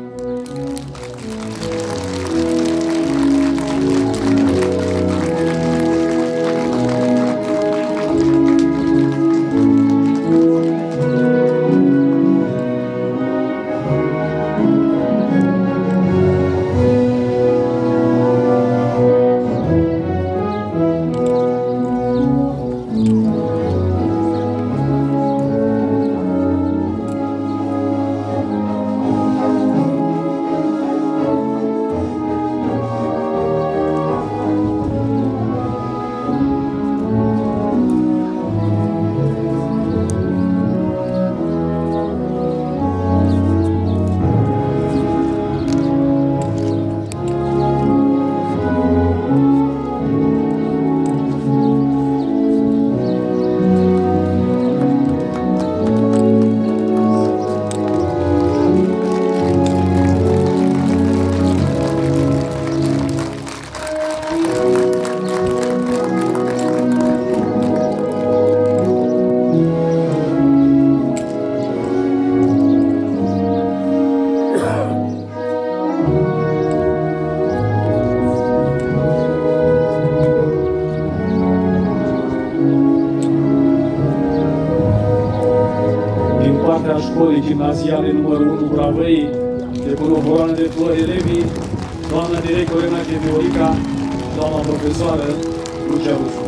Școlii gimnaziale numărul unu Bravăi, depun o coloană de flori elevii, doamna director Renache Viorica și doamna profesoară Lucia Rusu.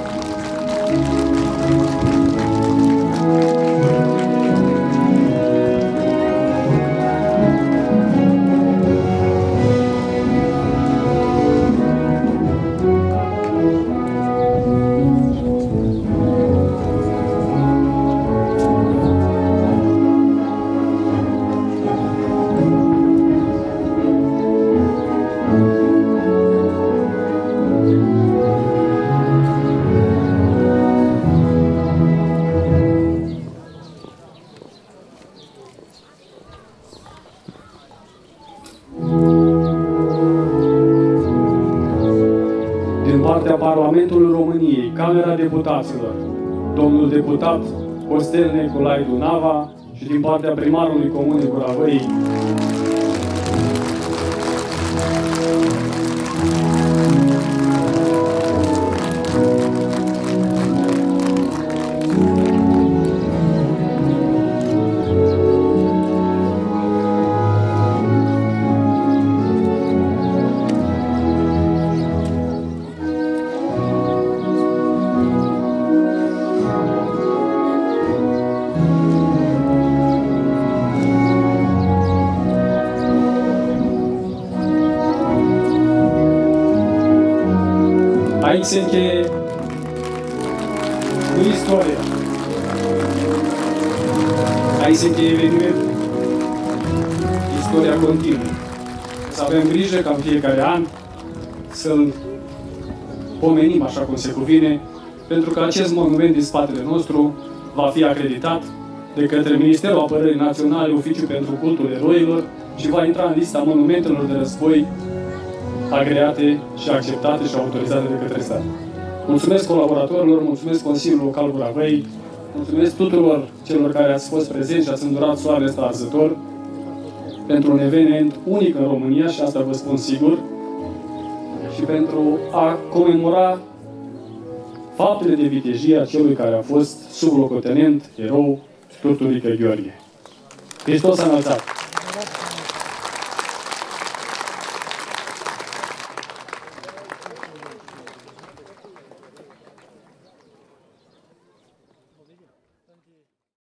Parlamentul României, Camera Deputaților, domnul deputat Costel Neculai Dunava și din partea primarului Comunei Buravăi, aici se încheie cu istoria. Aici se încheie evenimentul. Istoria continuă. Să avem grijă ca în fiecare an să-l pomenim așa cum se cuvine, pentru că acest monument din spatele nostru va fi acreditat de către Ministerul Apărării Naționale, Oficiul pentru Cultul Eroilor, și va intra în lista monumentelor de război agreate și acceptate și autorizate de către stat. Mulțumesc colaboratorilor, mulțumesc Consiliul Local Buravăi, mulțumesc tuturor celor care ați fost prezenți și ați îndurat soarele ăsta arzător pentru un eveniment unic în România, și asta vă spun sigur, și pentru a comemora faptele de vitejie a celui care a fost sublocotenent, erou Turturică Gheorghe. Hristos a înălțat!